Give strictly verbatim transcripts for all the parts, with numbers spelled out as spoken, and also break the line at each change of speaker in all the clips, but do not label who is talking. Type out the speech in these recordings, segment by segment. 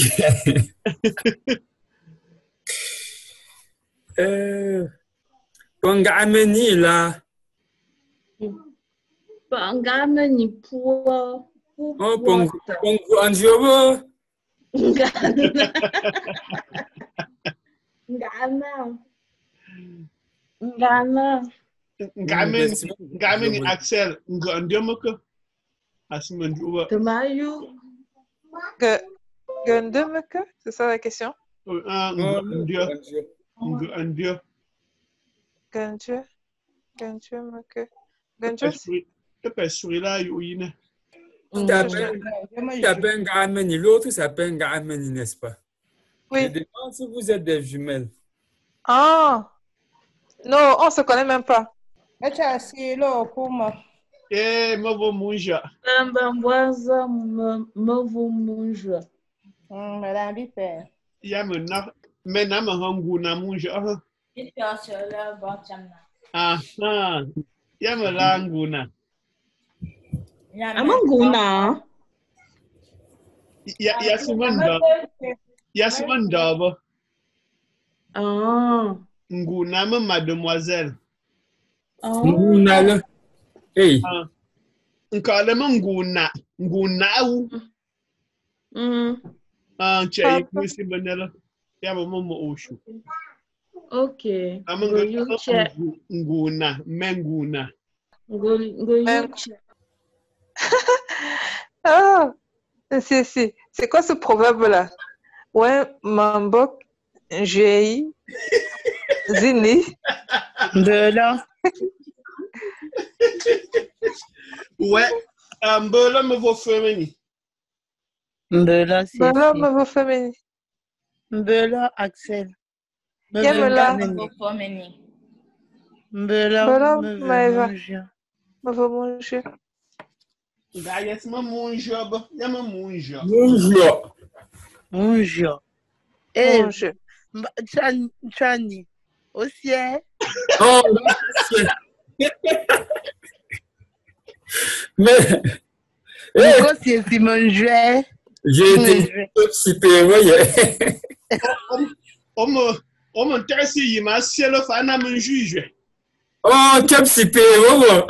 Euh, Pongameni là.
Pongameni pour pour
Oh, Pongu Pongu Anjobo.
Ngana. Ngana. Ngana.
Ngamen, ngamen Axel, ngandiomoko. Asmanjouba.
Temayu.
Gundemeke, c'est ça la question?
Ah, ngandio. Ngandio.
Gundje. Gundjemeke. Gundje.
Tu peux sourire là, Yoine.
Tu t'appelles Ngameni, l'autre s'appelle Ngameni, n'est-ce pas?
Oui.
Je demande si vous êtes des jumelles.
Ah! Non, on se connaît même pas.
Eh, Mavo Munja.
Mbamboise Mavo Munja.
Madame Bipper.
Yamena, menama hanguna Munja. Ah, ah. Yamela nguna.
Amanguna.
Ya Yasumanda. Yasumanda ba.
Ah.
Nguna ma mademoiselle.
Nguna là. Hey.
Nkale ma nguna. Nguna u.
Mm.
Ah, chai kusi banela. Ya ba mo oshu.
Okay.
Nguna, nguna, menguna.
Ngoyuche.
Ah! Si, si. C'est quoi ce proverbe-là? Ouais, Mambok, Jei, Zini.
De là.
Ouais, un peu me vaut féminin.
De là, c'est.
Bella me vaut féminin.
De là, Axel.
Yamela.
Bella me veut manger.
Me veut manger.
Gaias ma munja ba, yama munja.
Bonjour.
Bonjour. Eh, Chani, au ciel.
Oh, mais.
Pourquoi c'est si manger?
J'ai été super, voyez.
On me, on me intéresse, il m'a si le fan à me juger.
Oh, quel super, oh.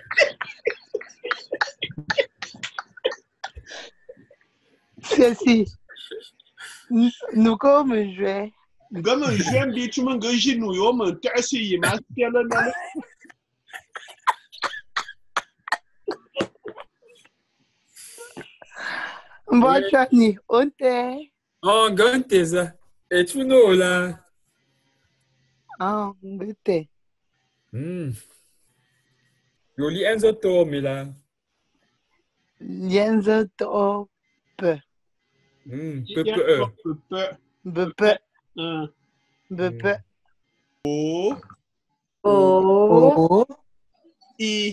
Ceci. Nous comme jouer.
Comme un jeune dit, tu m'as gagé nous, on m'intéresse, il m'a si le nom.
Bon, Chani, on t'est.
Oh, gante ça. Et tu nous là.
Ah, on t'est.
Hmm. Yoli enzo to mi là.
Lienzo top.
Hmm. Peu peu.
Peu peu.
Peu peu.
Un.
Peu peu.
O.
O.
I.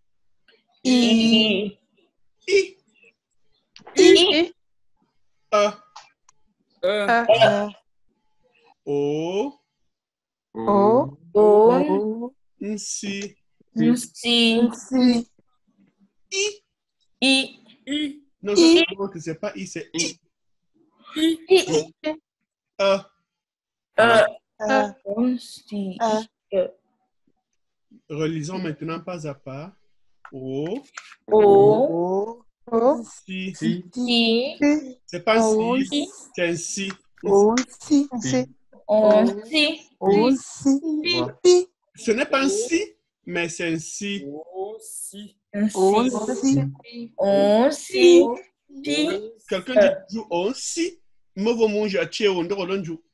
I.
I.
I.
A.
Euh.
O.
O.
O.
Nsi.
Si.
Si.
I.
I.
I.
Non, je crois que c'est pas I, c'est I.
I.
I.
A.
Euh.
A.
Si.
A.
Relisons maintenant pas à pas. O.
O.
O.
Si.
Si.
Si.
Si.
C'est pas
O.
si, c'est un si.
O. Si.
Si.
On si.
O. Si.
Pi.
Ce n'est pas un si, mais c'est un si.
Oh, si.
O. Si.
On si. Pi.
Quelqu'un dit toujours on si. Moi, vous mangez à tirer on dort l'un jour.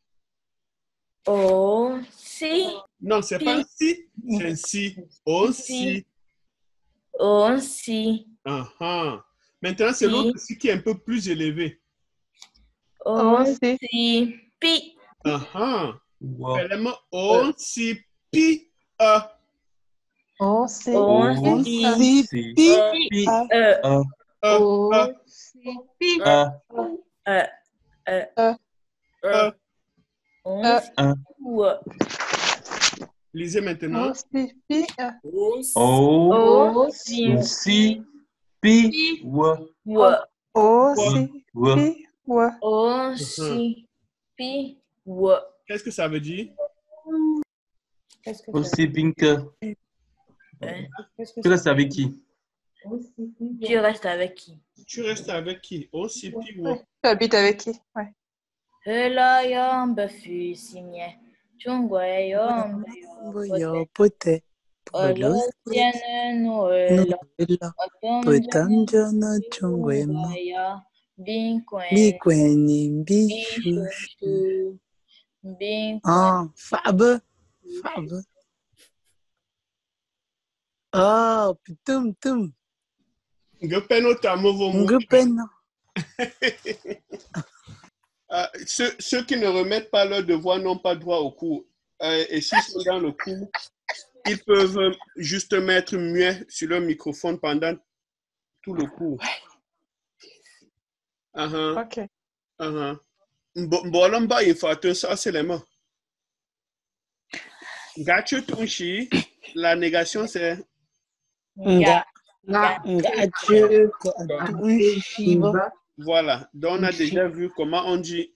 On si.
Non, c'est pas un si, c'est un si. On si.
On si.
Ah ah. Maintenant, c'est l'autre si qui est un peu plus élevé.
On si. Pi.
Ah ah.
Wow.
Vraiment, on si pi a.
O. Si.
On si.
Si.
Pi.
Pi.
Euh.
A.
O.
A.
Si. Pi.
Euh.
Euh. Euh.
Euh.
On
Euh.
si. Ou.
Lisez maintenant.
O. Si. Pi.
Oh, si.
On si.
Si, pi, wa,
Ou.
O. Si.
wa,
Pi. Wa.
O, si, pi, ou.
Qu'est-ce que ça veut dire?
Qu'est-ce que ça
Aussi bien que.
Hein?
Qu'est-ce que
Tu restes avec qui?
Tu restes avec qui?
Tu restes avec qui? Aussi, puis ou?
Tu habites avec qui? Ouais.
Hela yombe fusimye. Chungwe yombe
Boyo
yombe.
pote.
Olo
Polos.
tiene nuela.
Nuela.
Otomjana
Potanjana chungwema.
chungweya. Binkwen.
Bikweni bishushu.
Bishushu. Binkwen.
Ah, fabe. Fabe. Ah, putum tum.
Ngepeno tamo
Ngupena.
Euh, ceux, ceux qui ne remettent pas leur devoir n'ont pas droit au cours. Euh, et s'ils sont dans le cours, ils peuvent juste mettre muet sur leur microphone pendant tout le cours. Uh-huh.
Ok.
Uh-huh. Mbolomba infato ça c'est les mots. Gachu tunshi, la négation c'est
Nga. Nga. Nga. Tu. Shiba.
voilà. Donc on a déjà vu comment on dit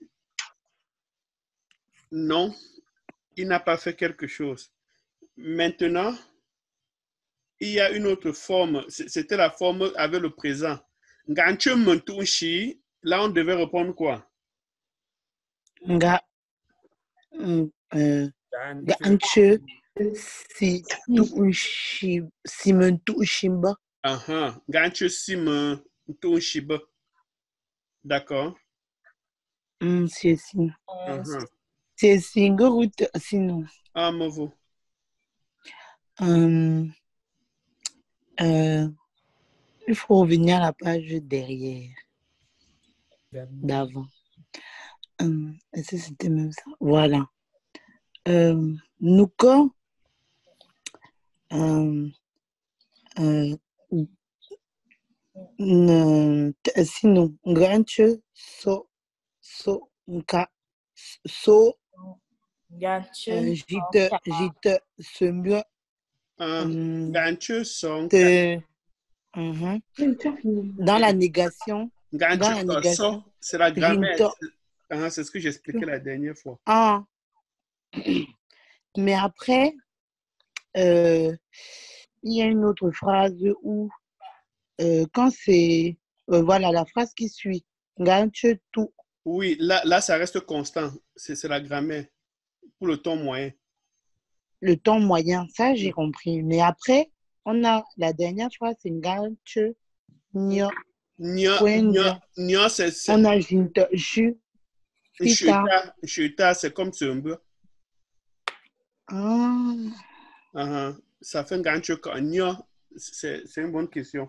non, il n'a pas fait quelque chose. Maintenant, il y a une autre forme. C'était la forme avec le présent. Ganchu mentunshi, là on devait répondre quoi?
Nga. Ganchu. Si tu shi. Si men tu shimba.
Uh-huh. Ganchu si mentunshiba. D'accord.
Hum, c'est si.
Uh-huh.
C'est si. Ngorut. Sinon.
Ah, mauvais.
Hum. Euh, il faut revenir à la page derrière, d'avant. Hum, est-ce que c'était même ça? Voilà. Euh, nous, quand, euh, euh, ne- t- sinon, Granche, so, so, nka, so,
Ganchu.
euh, j'ite, j'ite, ce mieux,
Euh,
hum,
Ganchu son.
te, mhm. Dans la négation,
Ganchu
dans la négation,
so, c'est la grammaire.
j'inte,
Uh-huh, c'est ce que j'expliquais la dernière fois.
ah, mais après, euh, il y a une autre phrase où, euh, quand c'est, euh, voilà, la phrase qui suit, Ganche tout,
Oui, là, là ça reste constant. C'est c'est la grammaire pour le ton moyen.
le temps moyen, ça j'ai compris. Mais après, on a la dernière phrase, c'est Ganche nyo,
Nya,
Kwenja.
nya, nya, c'est c'est-
on a Jinta, ju, fita.
Chuta, chuta, c'est comme ce un peu.
Ah,
Uh-huh. Ça fait un ganchu quand nya, c'est c'est une bonne question.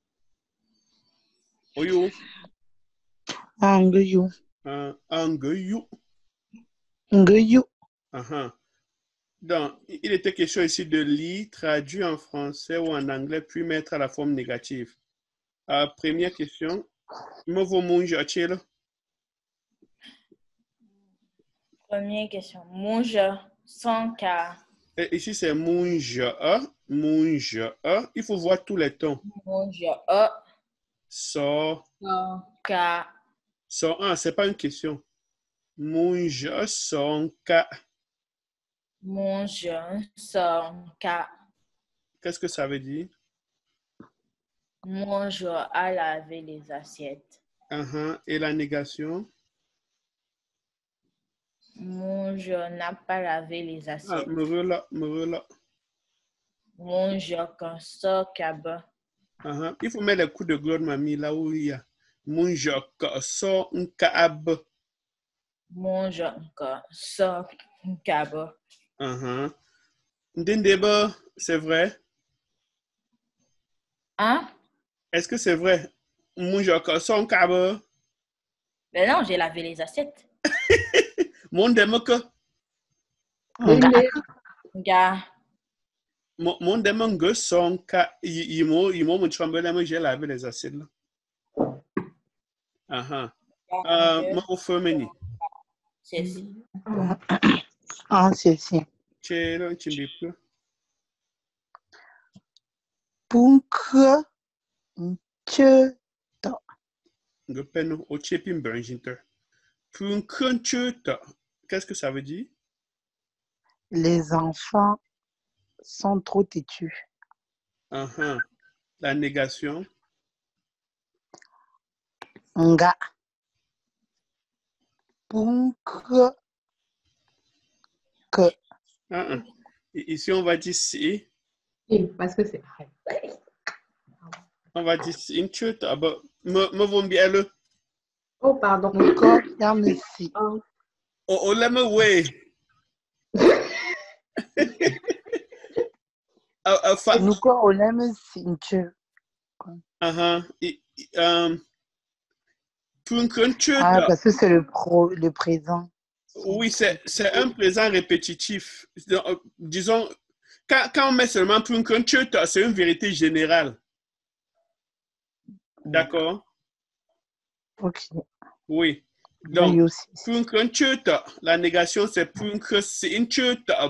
Oyo,
ah, Nguyu,
uh, angeyu.
Nguyu.
Uh-huh. Donc, il était question ici de lire, traduire en français ou en anglais, puis mettre à la forme négative. Euh, première question. Movo munge achela.
Première question. Mange sans cas.
Et ici, c'est munge a, munge a. Il faut voir tous les tons.
Mange a
So,
sans cas.
so, ah, c'est pas une question. Munge son ka.
Mange sans cas.
Qu'est-ce que ça veut dire?
Mange à laver les assiettes.
Uh-huh. Et la négation?
Mange n'a pas lavé les
Ah,
assiettes.
me rela, me rela.
Mange quand ça cabane.
Uh-huh. Il faut mettre les coups de gloire, mamie, là où il y a. Munge so un kaab.
Mange quand ça cabane.
Uh-huh. Ndendeba, c'est vrai?
Hein?
Est-ce que c'est vrai? Munge so un kaab.
Mais non, j'ai lavé les assiettes.
Mon demoka.
Gars.
Mon demoka son ka. Yimo, yimo, mon chambelé, j'ai lavé les assiettes là. Uh-huh. Euh, mon femeni.
C'est si.
Ah, c'est si.
Chelo, chimbipu.
Punka, che,
Ngepeno, o chepin branjinter. Punkunchuta. Qu'est-ce que ça veut dire?
Les enfants sont trop têtus.
Uh-huh. La négation.
Nga. Punk. Que.
Uh-uh. Ici, on va dire si.
Oui, parce que c'est...
On va dire si. Inchuta. Me, me vont bien le.
Oh, pardon.
Encore, yam si.
Oh.
Oh, oh, let me way.
Nous quoi, on aime si.
Uh-huh. Um,
Ah, parce que c'est le, pro, le présent.
Oui, c'est un présent répétitif. Disons, quand, quand on met seulement Punkunchuta, c'est une vérité générale. D'accord?
Ok.
Oui. Donc,
Oui, aussi.
Punkunchuta, la négation, c'est Punkusinchuta.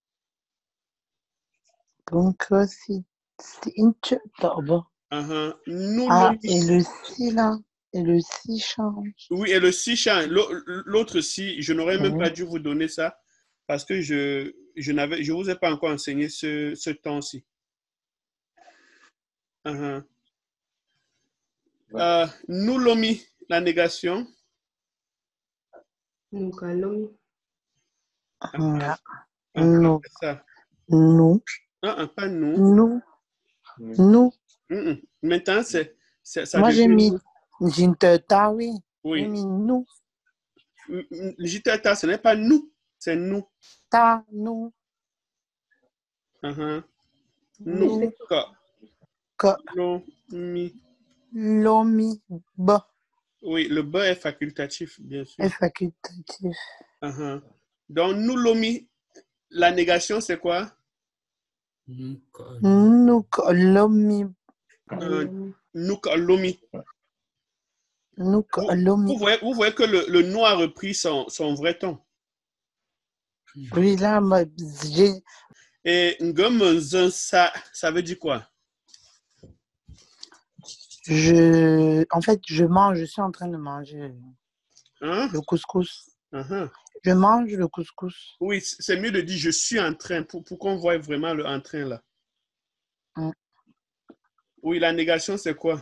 Punkusi. C'est une uh-huh. Ah, et le si là, et le si change.
Oui, et le si change. L'autre si, je n'aurais même pas dû vous donner ça parce que je je n'avais, je vous ai pas encore enseigné ce, ce temps-ci. Uh-huh. euh, nous lomi, la négation.
Nous lomi.
Uh-huh.
Uh-huh.
Nous.
Ça.
Nous.
Uh-huh, pas nous.
Nous. Nous.
Mm-mm. Maintenant, c'est...
Moi, j'ai mis Jinteta, oui.
Oui.
J'ai mis nous.
Jinteta, ce n'est pas nous, c'est nous.
Ta, nous.
Uh-huh. Nous, ka.
Ka.
Lomi.
Lomi, ba.
Oui, le ba est facultatif, bien sûr.
Est facultatif.
Uh-huh. Donc, nous lomi, la négation, c'est quoi?
Nous lomi.
Euh, nous lomi.
Nous
vous,
lomi.
vous, voyez, vous voyez que le, le nom a repris son, son vrai ton.
Oui, là, j'ai...
Et ça, ça veut dire quoi?
Je... En fait, je mange, je suis en train de manger
hein?
le couscous.
Uh-huh.
Je mange le couscous.
Oui, c'est mieux de dire je suis en train pour, pour qu'on voit vraiment le en train là.
Mm.
Oui, la négation, c'est quoi?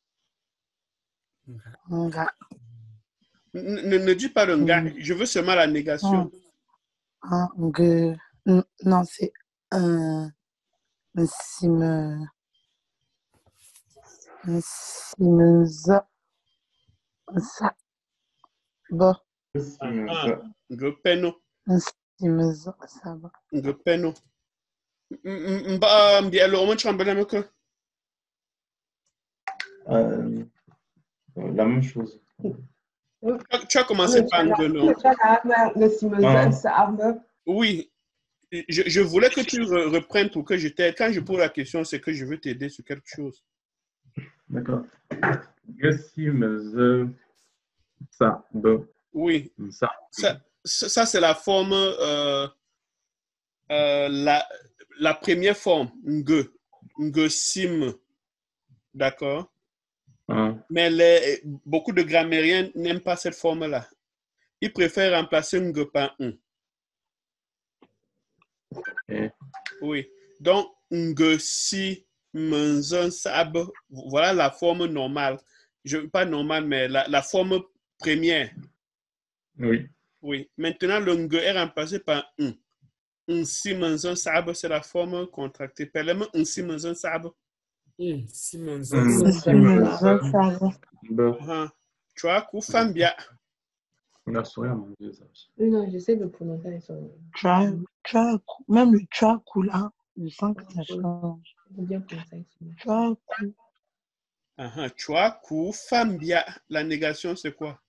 Nga.
Ne, ne dis pas le nga, mm. Je veux seulement la négation.
Mm. Mm. Mm. Non, c'est un... Un sime... Un sime... Ça. Bon.
Nga peno.
Un sime... Ça va.
Nga peno. Mba mbi alo omo chambela meko.
Euh, la même chose.
Tu as commencé par un nom. Oui. Je, je voulais que tu re, reprennes pour que je t'aide. Quand je pose la question, c'est que je veux t'aider sur quelque chose.
D'accord. Ça.
Oui.
Ça,
ça, ça c'est la forme, euh, euh, la, la première forme, nge, nge sim. D'accord?
Hein.
Mais les, beaucoup de grammairiens n'aiment pas cette forme-là. Ils préfèrent remplacer nge par un.
Okay.
Oui. Donc, nge si menzon sab. Voilà la forme normale. Je, pas normale, mais la, la forme première.
Oui.
Oui. Maintenant, le nge est remplacé par un. Un si menzon sab, c'est la forme contractée. Parlez-moi un si menzon sab.
Un si menzon
sab.
Tu vois, coup femme bien.
On a sourire, mon Dieu.
Non, j'essaie de prononcer ça.
Même le tchakou là, je sens que ça change. Tchakou.
Uh-huh. Tchakou, femme bien. La négation, c'est quoi?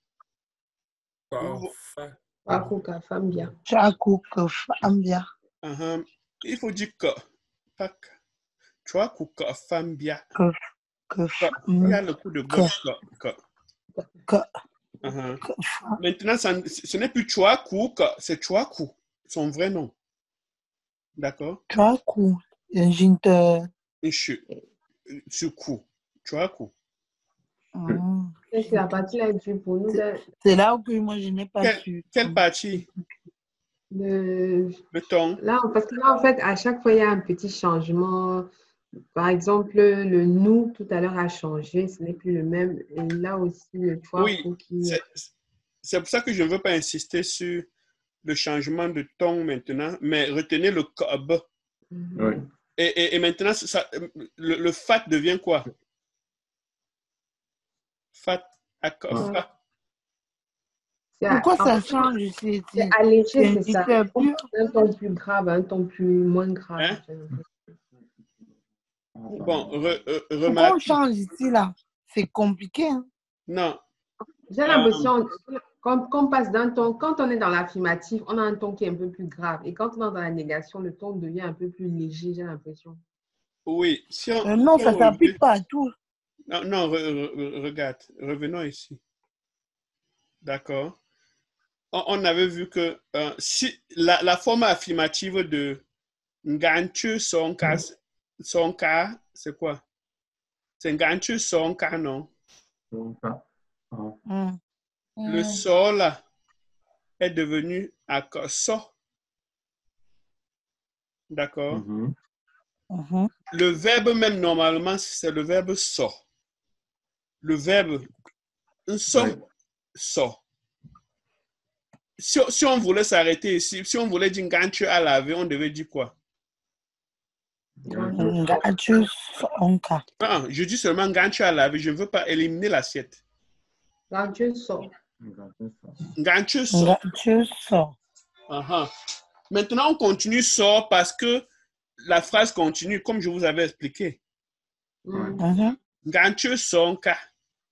Tchakou, femme bien.
Tchakou, femme bien.
Uh-huh. Il faut dire que. Pas que. Tchakou, femme bien.
Que. Que.
Il y a le coup de gauche. Que.
Que.
Uh-huh. Maintenant, ça, ce n'est plus Tchakou, c'est Tchakou, son vrai nom. D'accord?
Tchakou. Jinte.
Sur coup. Tchakou.
Mm.
Est-ce que la partie là est due pour nous?
C'est là où que moi, je n'ai pas
Quelle,
su.
quelle partie?
Le...
Le ton.
Là, parce que là, en fait, à chaque fois, il y a un petit changement. Par exemple, le nous, tout à l'heure, a changé. Ce n'est plus le même. Et là aussi, le toi.
Oui,
qui...
c'est pour ça que je ne veux pas insister sur le changement de ton maintenant, mais retenez le cob.
Mm-hmm. Oui.
Et, et, et maintenant, ça, le, le fat devient quoi? Fat. À,
ouais.
fat.
Pourquoi ça change ici?
C'est allégé, c'est ça. Plus... Un ton plus grave, un ton plus moins grave.
Hein? Bon, re, re,
Pourquoi
remarque...
on change ici, là? C'est compliqué, hein?
Non.
J'ai l'impression qu'on qu'on passe d'un ton... Quand on est dans l'affirmatif, on a un ton qui est un peu plus grave. Et quand on est dans la négation, le ton devient un peu plus léger, j'ai l'impression.
Oui. Si on,
euh, non,
si
ça ne s'applique pas à tout.
Non, non re, re, regarde. Revenons ici. D'accord. On, on avait vu que euh, si la, la forme affirmative de Nganchu son cas, son cas, c'est quoi? C'est Nganchu son cas, non?
Son cas. Oh.
Mm.
Le so là est devenu à so. D'accord?
Mm-hmm. Mm-hmm.
Le verbe même, normalement, c'est le verbe so. Le verbe so, oui. So. Si, si on voulait s'arrêter ici, si on voulait dire Nganchu à laver, on devait dire quoi?
Nganchu son cas.
Ah, je dis seulement Nganchu à laver, je ne veux pas éliminer l'assiette.
Nganchu so.
Nganchu so.
Nganchu so.
Uh-huh. Maintenant, on continue so parce que la phrase continue, comme je vous avais expliqué.
Mm-hmm.
Nganchu son cas.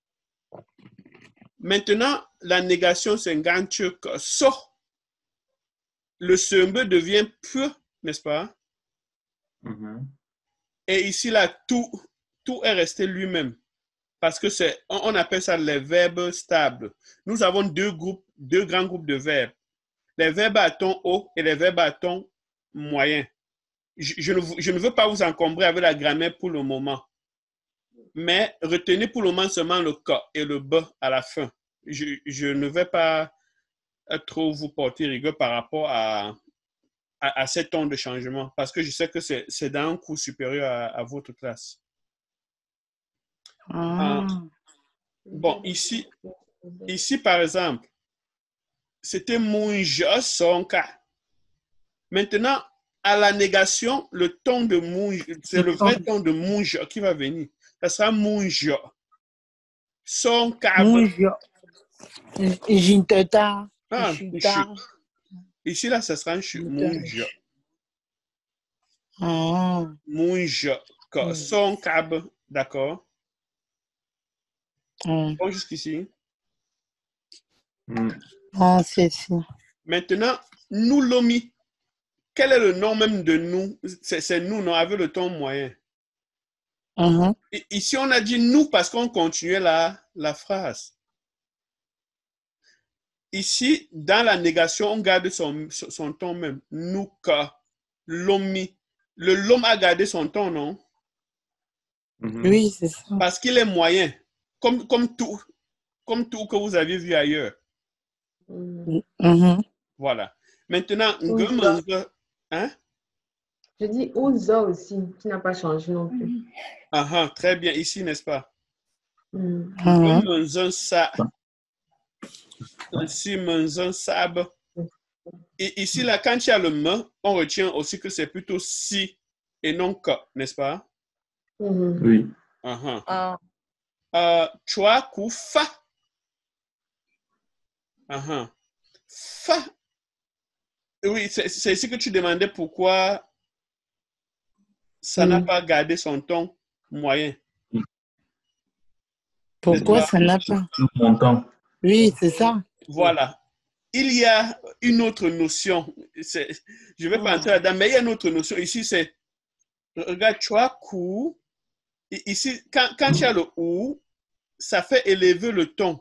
Maintenant, la négation, c'est Nganchu so. Le sembe devient peu, n'est-ce pas?
Mm-hmm.
Et ici, là, tout, tout est resté lui-même. Parce que c'est, on, on appelle ça les verbes stables. Nous avons deux groupes, deux grands groupes de verbes. Les verbes à ton haut et les verbes à ton moyen. Je, je, ne, je ne veux pas vous encombrer avec la grammaire pour le moment. Mais retenez pour le moment seulement le K et le B à la fin. Je, je ne vais pas trop vous porter rigueur par rapport à, à, à cet ton de changement. Parce que je sais que c'est, c'est dans un cours supérieur à, à votre classe.
Ah.
Euh, bon, ici, ici, par exemple, c'était mon je, son cas. Maintenant, à la négation, le ton de mon, c'est le vrai ton de mon je qui va venir. Ça sera mon je. Son cas.
Mon je. Jinteta.
Ah, ici, là, ça sera un chu. Mon je.
Ah.
Mon je. Son cab, d'accord?
Mm.
Bon, jusqu'ici.
Mm.
Ah, c'est ça.
Maintenant, nous l'omi. Quel est le nom même de nous? C'est, c'est nous, non, avec le ton moyen.
Mm-hmm.
Et ici, on a dit nous parce qu'on continuait la, la phrase. Ici, dans la négation, on garde son, son ton même. Nous, ka, l'omi. Le l'homme a gardé son ton, non?
Mm-hmm. Oui, c'est ça.
Parce qu'il est moyen. Comme, comme, tout, comme tout que vous avez vu ailleurs.
Mm-hmm.
Voilà. Maintenant, hein?
Je dis Ouza aussi, qui n'a pas changé non plus.
Uh-huh, très bien, ici, n'est-ce pas?
Mm-hmm.
Ça. Ici, sab. Et ici, là, quand il y a le me, on retient aussi que c'est plutôt si et non que, n'est-ce pas?
Mm-hmm.
Oui.
Uh-huh.
Uh.
Uh, chua ku fa. Uh-huh. Fa. Oui, c'est, c'est ici que tu demandais pourquoi ça mm. n'a pas gardé son ton moyen.
Pourquoi ça n'a pas?
Montant.
Oui, c'est ça.
Voilà. Il y a une autre notion. C'est, je ne vais pas entrer là-dedans, mais il y a une autre notion. Ici, c'est, regarde, chua ku. Ici, quand, quand il y a le ou, ça fait élever le ton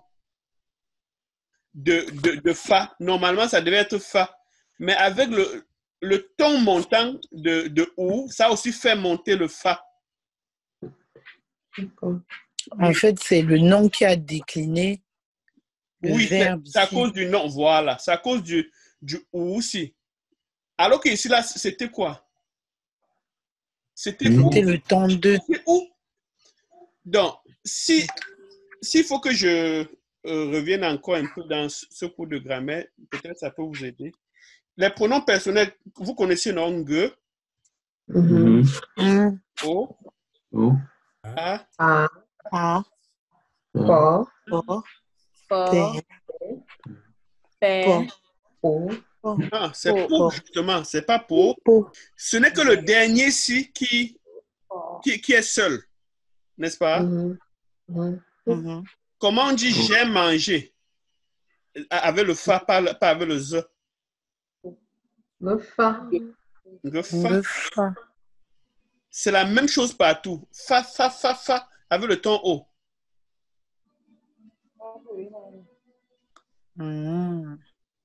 de, de, de fa. Normalement, ça devait être fa. Mais avec le, le ton montant de, de ou, ça aussi fait monter le fa.
En fait, c'est le nom qui a décliné le
Oui, c'est
verbe
c'est à
ici.
cause du nom, voilà. C'est à cause du, du ou aussi. Alors que ici, là, c'était quoi? C'était où?
C'était le temps de.
C'était où? Donc, si, s'il faut que je euh, revienne encore un peu dans ce ce cours de grammaire, peut-être ça peut vous aider. Les pronoms personnels, vous connaissez, non? Ge,
Mhm.
Hum,
o,
O,
a,
Ah,
A,
po,
O,
Fort,
P,
père,
po,
Po,
ah, c'est
Po.
pour, justement, c'est pas pour.
Po.
Ce n'est que le dernier si qui, qui, qui est seul, n'est-ce pas?
mhm, mhm.
Mhm.
Comment on dit
Oh.
j'ai mangé? Avec le fa, pas, le- pas avec le z.
Le fa,
Le fa.
Le fa.
C'est la même chose partout. Fa, fa, fa, fa, avec le ton haut.
Hum.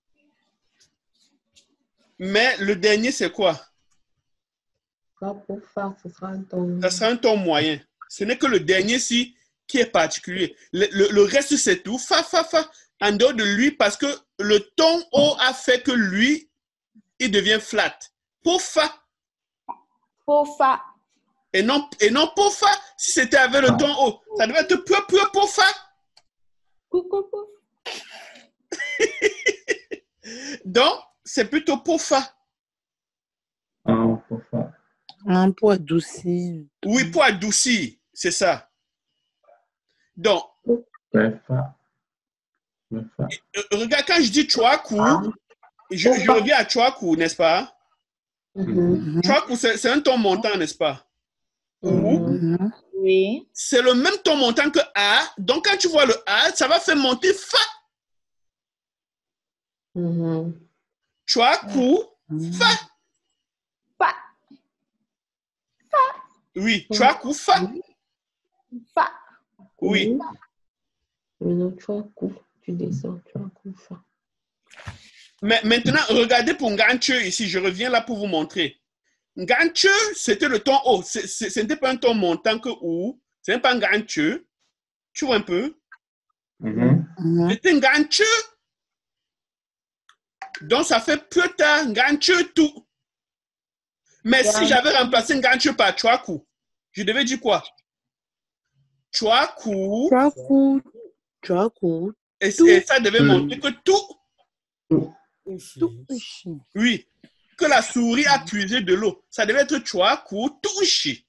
Mais le dernier, c'est quoi?
fa pour fa, ce sera un ton.
Ça sera un ton moyen. Ce n'est que le dernier si qui est particulier. Le, le- le reste, c'est tout. Fa, fa, fa, en dehors de lui, parce que le ton haut a fait que lui, il devient flat. Pour fa,
Pour fa,
et non, et non pour fa. Si c'était avec le ton haut, ça devait être peu, peu pour fa.
coucou, coucou.
Donc, c'est plutôt pour fa.
un pour fa.
Un pour adoucir.
Oui, pour adoucir, c'est ça. Donc,
Ouais, fa. Le fa.
euh, regarde, quand je dis Chouakou, je, je reviens à Chouakou, n'est-ce pas?
Mhm,
Mhm.
Chouakou, c'est c'est un ton montant, n'est-ce pas? Ou,
mhm,
Mhm.
Oui.
c'est le même ton montant que A. Donc, quand tu vois le A, ça va faire monter Fa.
mhm.
Chouakou, Fa.
Fa,
Oui, Chouakou, Fa.
fa.
Oui.
Maintenant, tu as coup, tu descends, tu as coup, fa.
Mais maintenant, regardez pour Nganche ici. Je reviens là pour vous montrer. Nganche, c'était le ton haut. C'est- c'est- Ce n'était pas un ton montant que ou. Ce n'est pas Nganche. Tu vois un peu?
Mhm.
Mhm.
C'était Nganche. Donc, ça fait plus tard Nganche tout. Mais si j'avais remplacé Nganche par Chouakou, je devais dire quoi? Chouakou.
Chouakou. Chouakou.
Et,
Tout.
et ça devait
Mm.
montrer que tout,
Touchi.
oui, que la souris a puisé de l'eau. Ça devait être Chouakou, touchi.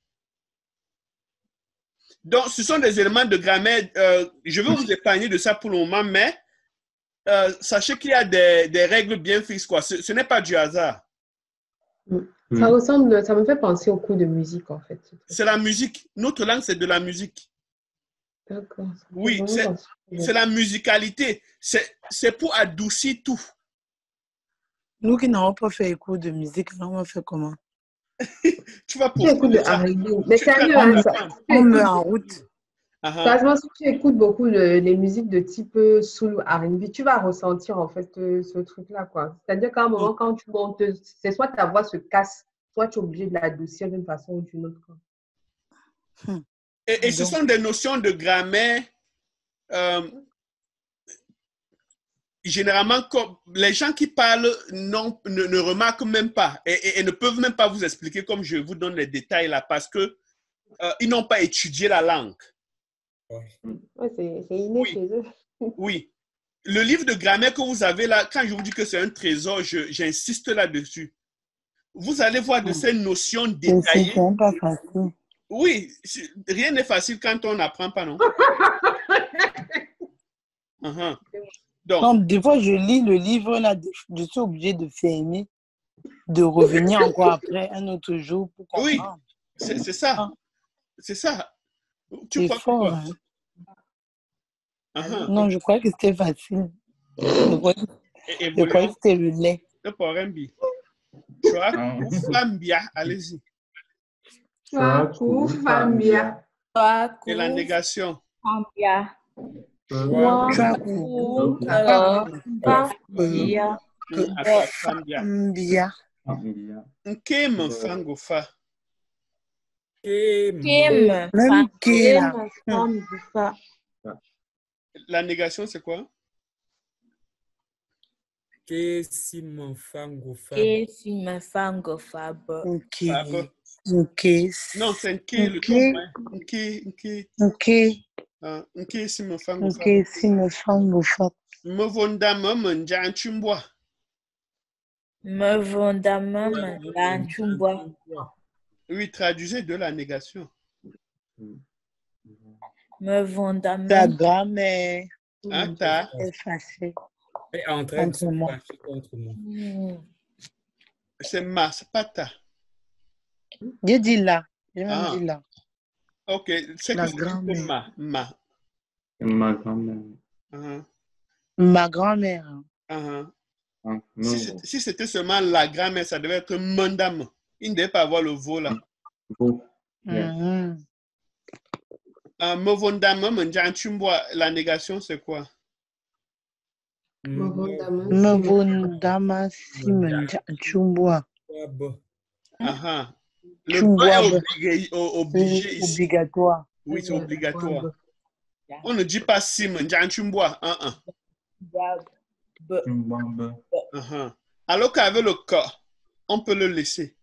Donc, ce sont des éléments de grammaire. Euh, je vais vous épargner de ça pour le moment, mais euh, sachez qu'il y a des, des règles bien fixes, quoi. Ce, ce n'est pas du hasard.
Ça ressemble, ça me fait penser au cours de musique, en fait.
C'est la musique. Notre langue, c'est de la musique.
D'accord. ça me fait
Oui,
vraiment
c'est
penser-
c'est la musicalité. C'est c'est pour adoucir tout.
Nous qui n'avons pas fait cours de musique, on va faire comment?
Tu vas
Tu écoutes
poursuivre
le
ça.
R and B. Mais
Tu- tu
sérieux,
vas
hein,
la
ça-
femme.
tu
On
écoutes-
meurt en route.
Ah, ah.
Franchement, si tu écoutes beaucoup le- les musiques de type euh, soul ou R and B, tu vas ressentir en fait euh, ce truc-là, quoi. C'est-à-dire qu'à un moment, quand tu montes, c'est soit ta voix se casse, soit tu es obligé de l'adoucir d'une façon ou d'une autre, quoi.
Et, et ce
Donc.
sont des notions de grammaire. euh, généralement, comme les gens qui parlent non, ne, ne remarquent même pas et, et- et ne peuvent même pas vous expliquer comme je vous donne les détails là parce que euh, ils n'ont pas étudié la langue.
Ouais, c'est c'est inné
Oui.
chez eux.
Oui. Le livre de grammaire que vous avez là, quand je vous dis que c'est un trésor, je- j'insiste là-dessus. Vous allez voir de ces notions
C'est
détaillées.
c'est pas facile.
Oui, c'est- rien n'est facile quand on n'apprend pas, non? Uh-huh. Donc,
Non, des fois, je lis le livre, là, je suis obligée de fermer, de revenir encore après un autre jour pour
oui,
comprendre.
c'est c'est ça.
Ah.
C'est ça. Tu
C'est
crois que
fort.
quoi?
Hein.
Uh-huh.
Non, je crois que c'était facile. Je crois,
Et, et
je crois que c'était le lait.
Le Porembi. Chouakou Fambia, allez-y.
Chouakou, Fambia.
Chouakou,
Et la négation.
Fambia.
Chouakou.
Alors, Fambia.
Mm, après Fambia.
Mbia.
Ah, il y a.
Nkem Fangofa.
Ke
Kim.
Même qui là.
Kim, femme du fa.
La négation, c'est quoi?
ke si mon fango fa.
Ke si me fango fa ba.
Ok.
Fab.
Ok.
Non, c'est un qui, le
Ok.
ton point. Un qui, un qui.
Ok.
Ah, un qui, si me fango
Ok.
fa.
Si me fango fa.
Me vonda me me njan chumbois.
Me vondama me dan chumbois.
Oui, traduisez de la négation.
Me vondama.
Ta grand-mère
Hein, ta?
est fâchée
est en train de se
contre moi.
fâcher contre moi.
Hmm.
C'est ma, c'est pas ta.
J'ai dit là. J'ai même
Ah.
dit là.
Ok, c'est
La
que c'est juste
grand-mère.
ma, ma.
Ma grand-mère.
Uh-huh.
Ma grand-mère.
Uh-huh.
Ah,
Si
non.
c'est- si c'était seulement la grand-mère, ça devait être mandam. Il ne devait pas avoir le veau là.
Vous. Yeah.
Mhm.
Uh, Movondam, menjan chumbois, la négation, c'est quoi?
Me vondama,
Me
si me-
vondama si me chumbwa.
Fab.
Uh-huh. Le
Chumbois,
bain est
bah.
obligé, o- obligé
C'est
ici.
obligatoire.
Oui, c'est obligatoire.
Fab.
On ne dit pas si menjan chumbois. Uh-uh.
Ba- ba-
Mbamba.
Uh-huh. Alors qu'avec le corps, on peut le laisser.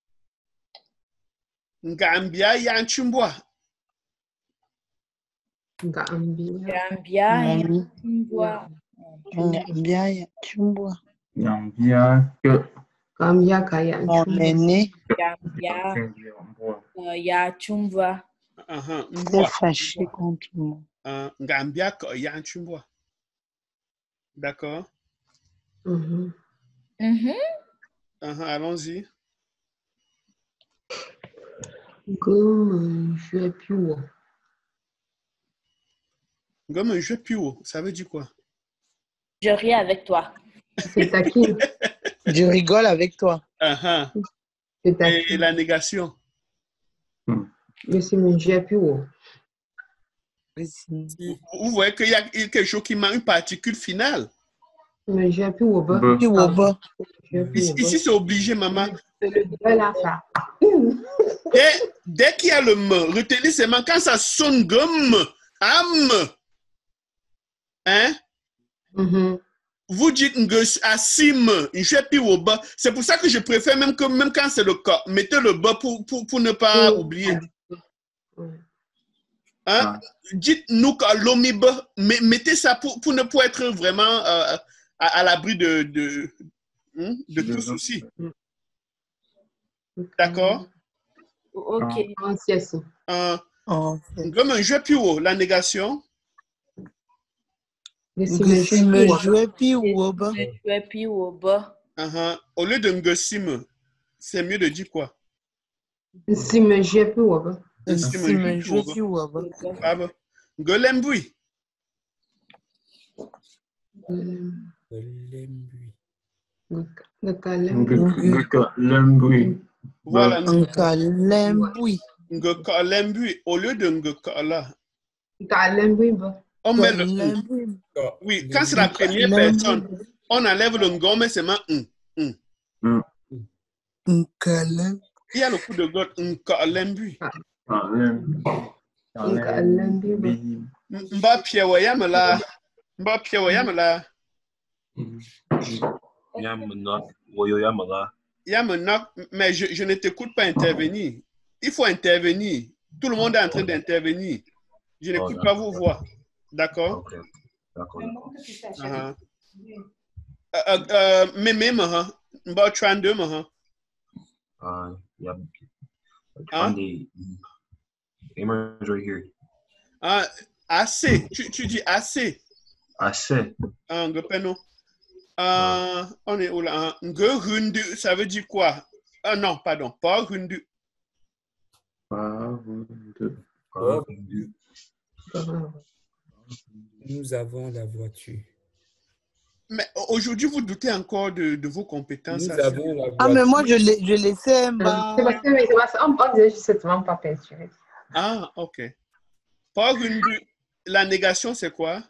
Ngambia yan chumbois.
Gambia.
Gambia,
Mami.
chumbois.
Bien, ya chumbwa.
Yambia que.
Gambia kaya
Mon
chumbois.
aîné
Gambia, euh, ya chumbois.
Uh-huh.
s'est
Mbois.
fâché contre moi.
Uh, Ngambia ko yan chumbois. D'accord.
Mhm.
Mhm.
Uh-huh. Allons-y.
Gomme, je vais plus haut.
Comme un jeu plus haut, ça veut dire quoi?
Je ris avec toi.
C'est taquine.
Je rigole avec toi.
Uh-huh.
C'est
Et, et
taquine.
la négation?
Je suis mon je vais plus haut.
Si.
Vous, vous voyez qu'il y a quelque chose qui manque, une particule finale.
Mais je vais plus haut. bas.
Bas.
Puis, Woba.
Je vais plus
Ici,
haut.
ici, c'est obligé, maman.
C'est le bas là, ça.
Dès, dès qu'il y a le me, retenez seulement quand ça sonne gomme, am, hein?
Mhm.
Vous dites que asim, je puis au bas. C'est pour ça que je préfère même que même quand c'est le cas, mettez le bas pour, pour, pour ne pas
Oui.
oublier.
Ouais.
Hein?
Ah.
Dites nous que l'omiba, mais mettez ça pour, pour ne pas être vraiment euh, à, à l'abri de, de, hein, de tout souci. D'accord?
Ok.
En sieste.
Euh,
En fait.
comme un jeu plus haut, la négation.
Je suis
Que
mon
si
je
me
vais plus haut.
jouais puis Woba.
Je suis puis au bas.
Uh-huh. Au lieu de ngosim, c'est mieux de dire quoi?
Je suis mon je vais plus haut. bas.
Que
Si
si
me
me
jouais
jouais
plus
puis Woba.
Fab. Ngolembui.
Euh,
Lembui.
Le calme.
Lembui.
Voilà.
Anka lembui.
Ngolembui. Au lieu de ngokola,
Calme, oui, bas.
on met le un.
Lembui.
Oui, quand c'est la première
Lembui.
personne, on enlève le ngo, mais c'est seulement un.
Anka lembui.
Il y a le coup de god, ngolembui.
Calme, bas.
Mba piewa yamala. Mba piewa yamala.
Yamana, Woyo Yamala.
Yamana, mais je, je ne t'écoute pas intervenir. Il faut intervenir. Tout le monde est en train d'intervenir. Je n'écoute
Oh,
pas vos voix. D'accord?
Ok, d'accord.
Uh-huh. Euh, euh, euh, Mémé, maha. Mba trente-deux, maha.
Uh, yeah.
Hein?
On the gamers right here.
Ah, assez. Tu, tu dis assez.
I said,
Ah, ngopeno. Ah, on est où là? Nge hundu, ça veut dire quoi? Ah non, pardon, pas hundu.
Oh,
Ah.
nous avons la voiture.
Mais aujourd'hui, vous doutez encore de, de vos compétences.
Nous
à
avons
ce-
la voiture.
Ah, mais moi, je l'ai je laissais
C'est
Mba.
parce que mais c'est parce qu'on on disait justement pas peinturé.
Ah, ok. Pas hundu. La négation, c'est quoi?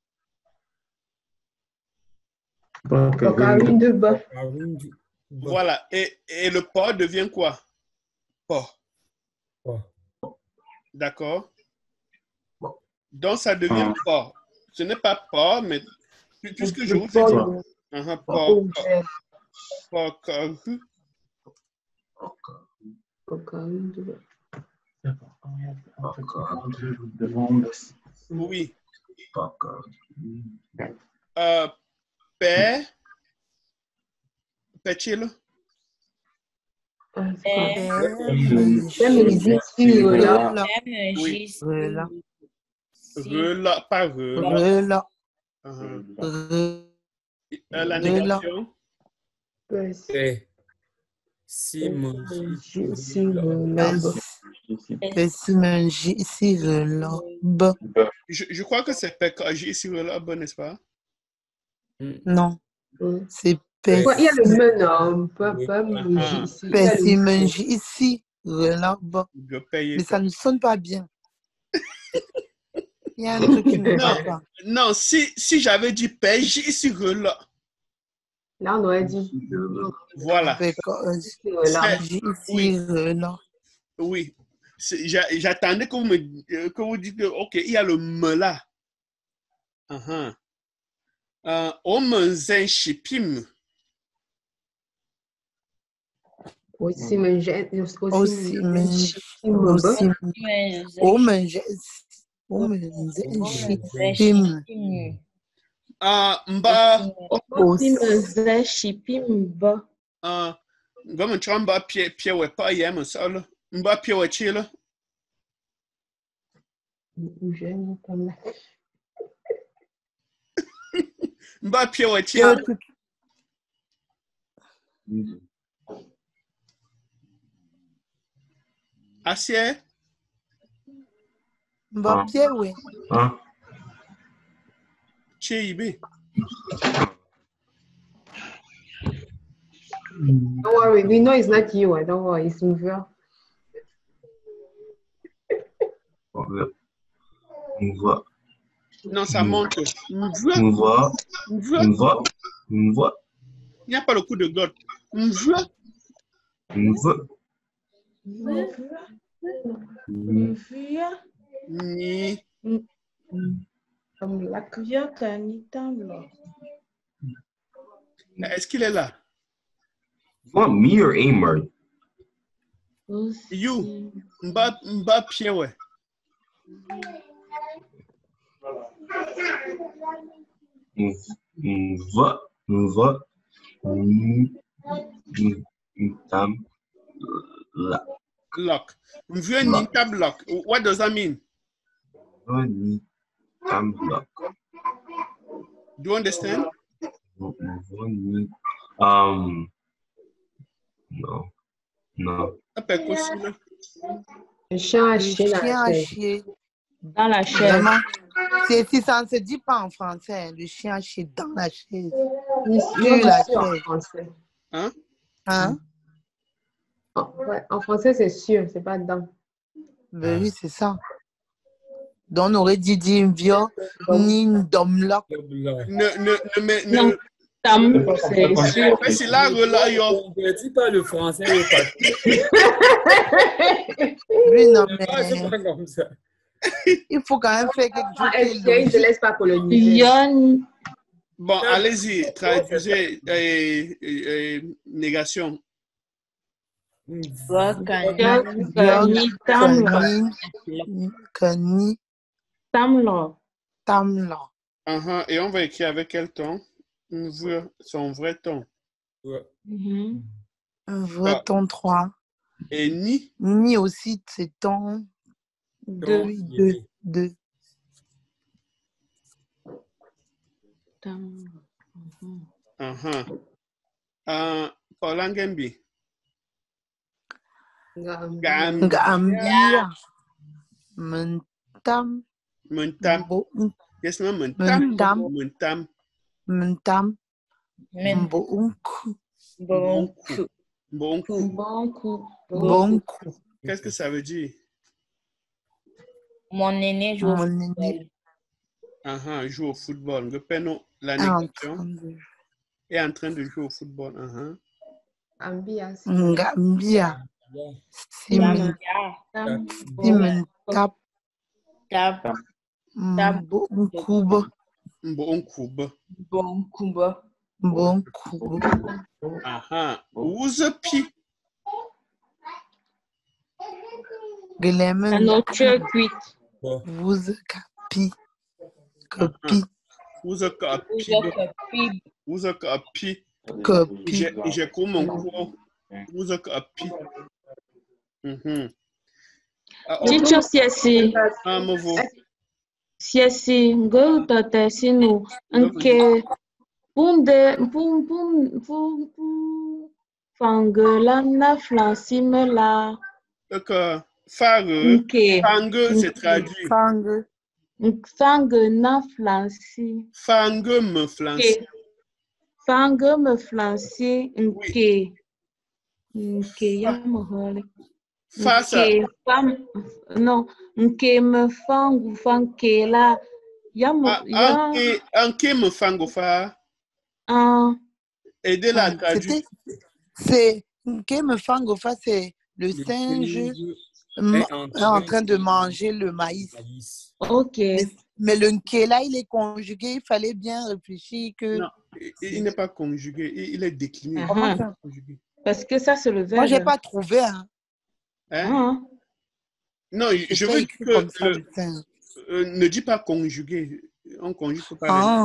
Donc, à une de bas.
Arundu. Bon.
Voilà. Et, et le pas devient quoi? Pas.
Pas.
D'accord? Donc, ça devient pas. Ce n'est pas pas, mais pu- puisque je vous ai dit.
Paul,
Uh-huh, pas,
Paul,
pas, pas, oui. Euh, Père, Père-t-il?
Père,
Père,
Même les ici, là.
M,
Oui.
J,
Rela.
C,
Rela, pas rela.
Rela.
Uh-huh.
Re-
Euh, la
Rela.
négation?
Père. Si mon
J, si, rela.
Pessimum ici rela. B.
Je, je crois que c'est P K J ici, rela, bon, n'est-ce pas?
Non,
Hum.
c'est
Ouais, il y a le
pessimum
men, hein, pas,
Oui.
pas le J
Ah.
ici. Il y a le men.
ici rela. B.
Je paye.
Mais ça ne sonne pas bien. Il y a un truc qui ne va
Non,
pas.
non, si, si j'avais dit P J ici, rela.
Là, on aurait dit.
Voilà.
Because
Rela.
ici
Oui.
rela.
Oui. C'est- j'a- J'attendais que vous me euh, que vous dites que, OK, il y a le me là. Uh-huh. Euh, on me zin shipim.
Aussi, mais j'ai aussi,
Aussi, mais
aussi,
aussi,
M, Z,
oh, mais j'ai, oh, mais
M,
j'ai,
Z,
Shipim.
Shipim.
Ah, mba,
Aussi, M, Z, Shipim, ba.
ah, ngom nchwa mba pie pie we pa ye me sala. Mba pie we chi la.
J'aime comme là.
Mba pie we chi
Que
la.
tout-
Asie,
Bah, pied, oui.
Hein?
chi ibe.
Don't worry, we know it's not you. eh, Don't worry, it's Muvia.
Mvoa.
Non, ça monte. Mvua,
Mvoa.
mvua.
Mvoa. Mvoa.
Il n'y a pas le coup de glotte. Mvua,
Mvoa.
Mvua.
ni.
Comme la
Vyoka ni tamblo.
Est-ce qu'il est là?
You want me or Amar?
You. Mba mba pie we.
Mvoa. Mvoa. Tam. La.
Lock. Mvua ni tab lock. What does that mean?
Ni. Tam. Lock.
Do you understand?
Mvoa ni. Um. No. No.
Appelle quoi ça, là?
le chien a
Le
chié dans
chien
la
a
chaise.
chié.
Dans la chaise.
Vraiment. C'est, si ça ne se dit pas en français, le chien a chié dans la chaise.
Ici,
Sur
on
la
dit sûr en
chaise.
français.
Hein?
Hein?
En, ouais, en français, c'est sûr, c'est pas dedans.
Ben oui, c'est ça. Donc, on aurait dit Dimvio, ni Domlock.
Ne, ne, ne, mais,
Non,
ne.
tam, c'est sûr.
Mais c'est là, là, yo.
On ne dit pas le français au papier.
Lui, non,
Ah, c'est
mais
pas comme ça.
il faut quand même faire quelque chose
Ah,
qui est
F T I ne
logique.
te laisse pas coloniser.
Yon,
Bon, allez-y, traduisez euh, euh, négation.
Vyoka
Vyoka
ni tamblo.
Kani, Kani,
Tamlo.
Tamla.
Uh-huh. Et on va écrire avec quel ton? Mvua, son vrai ton.
Ouais.
Mhm.
Un vrai
Ah.
ton trois.
Et ni,
Ni aussi, c'est ton
Deux.
oui, deux. Deux.
Tam. Mhm.
uh-huh. Uh, Paulangembi. Gam,
Gambia. Mentam.
mentam.
Bo-
Yes, no, mentam.
Mentam.
Mentam.
Mentam.
Men.
Mbonku.
Bon coup.
Bon coup.
Bon coup.
Bonku.
Qu'est-ce que ça veut dire?
Mon aîné joue au
Mon
football.
aîné
Uh-huh, joue au football. Le péno, la
est en
négation
train de...
est en train de jouer au football. Uh-huh.
Ambias.
Gambia. Sim,
Tam.
sim, tap,
Tap.
mbo, nkubo,
Mbo nkube.
Bon kuba.
mbo, nkubo,
Aha. Wuze pi.
geleme,
La nourriture cuite.
vous, kapi, kapi,
Wuze ka pi.
Plusieurs copines.
Wuze ka pi.
kapi,
J'ai j'ai comme mon cours. Wuze ka pi. Mhm. Ah, oh,
Teacher siasi.
ah, movo.
Siasi. Ngo tote sinu. Nke. Punde. Pum pum. Pum pum. Fangela na flansime la.
D'accord. Fare.
Nke.
Fangue, c'est traduit.
fangue,
Fange na flansi.
Fangue me flanci.
Nke. Fange me flansi. Nke. Nke ya mohole.
Face à.
Nke fam. Non. Nke me fangu fanke la. Ya mo.
Ah,
Ya.
anke, anke me fangofa.
Un.
Aidez-la à
hum,
traduire.
c'était, c'est, Nkeme Fangofa, c'est le
Le
singe
singe
m-
est en
est en
train
train de manger le maïs.
maïs.
Ok.
Mais, mais le Nkela, il est conjugué, il fallait bien réfléchir que...
Non, il, il n'est pas conjugué, il, il est décliné.
Comment
Uh-huh.
ça?
Conjugué.
Parce que ça, c'est le
Moi, j'ai
verbe.
pas trouvé, hein.
Hein?
Hein?
Non, je
C'était
veux
écrit
que
comme ça,
le-
le singe.
euh, ne dis pas conjugué. On conjugue pas les
Ah,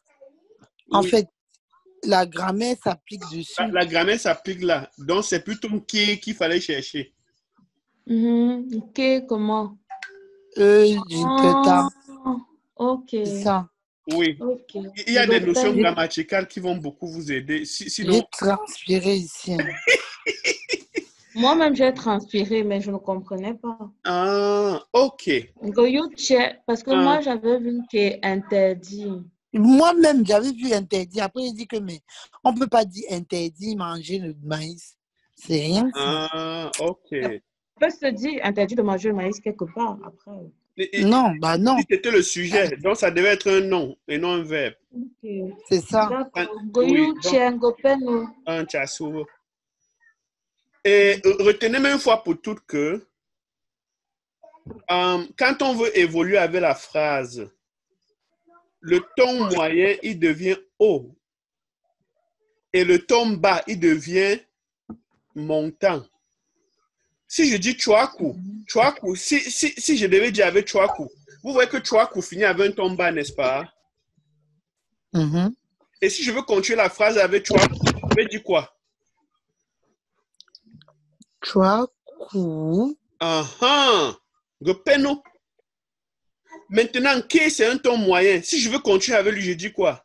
en
Oui.
fait, la grammaire s'applique
La,
dessus.
la grammaire s'applique là. Donc, c'est plutôt qui qu'il fallait chercher.
Mhm. Ok, comment?
Euh, Jinteta,
Ah, ok.
c'est ça.
Oui.
Ok.
Il y a des notions
Repère.
grammaticales qui vont beaucoup vous aider. Si- sinon,
J'ai transpiré ici, hein.
Moi-même, j'ai transpiré, mais je ne comprenais pas.
ah, ok.
Goyuche, parce que
Ah.
moi, j'avais vu que interdit.
Moi-même, j'avais vu interdit. Après, il dit que, mais on peut pas dire interdit manger le maïs. C'est rien, ça.
Ah, ok. Et-
On peut se dire interdit de manger le maïs quelque part après.
et-
Non, bah non,
Si c'était le sujet, donc ça devait être un nom et non un verbe.
Ok.
c'est ça.
D'accord.
Ah, oui,
Goyuche,
donc
ngopeno.
un chassou. Et euh, retenez même une fois pour toutes que euh, quand on veut évoluer avec la phrase, le ton moyen, il devient haut. Et le ton bas, il devient montant. Si je dis Chouakou, Chouakou, si, si, si je devais dire avec Chouakou, vous voyez que Chouakou finit avec un ton bas, n'est-ce pas?
Mhm.
Et si je veux continuer la phrase avec Chouakou, je vais dire quoi?
Chouakou.
Ah ah! Gopeno. Maintenant, K, c'est un ton moyen. Si je veux continuer avec lui, je dis quoi?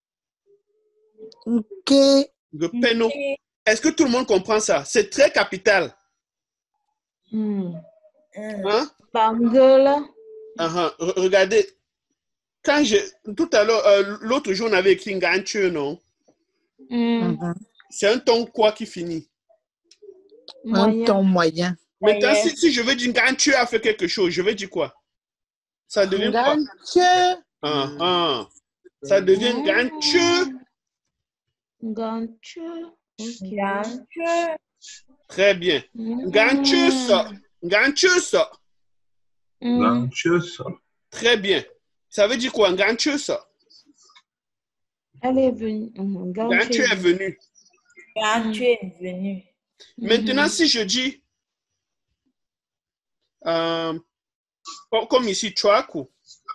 Ok.
Gopeno. Est-ce que tout le monde comprend ça? C'est très capital.
Hmm.
Hein?
Bangola.
Ah ah. Re- Regardez. Quand je, tout à l'heure, euh, l'autre jour, on avait écrit Nganche, non?
Hmm.
Mhm.
C'est un ton quoi qui finit?
Un
Moyen.
ton moyen.
Maintenant,
Moyen.
si, si je veux dire Nganche a fait quelque chose, je vais dire quoi? Ça devient quoi?
Ganche.
Ah ah. Ça devient Nganche.
Ganche. Ok.
Ganche.
Très bien.
Hmm.
Nganche ça. Nganche ça.
Hmm.
Ganchus.
Très bien. Ça veut dire quoi? Nganche ça.
Elle est venue. Mhm. Ganche
Nganche
est
est
venue.
venu.
Quand tu es venu.
Maintenant,
Mhm.
si je dis, euh, comme comme ici, Chouakou.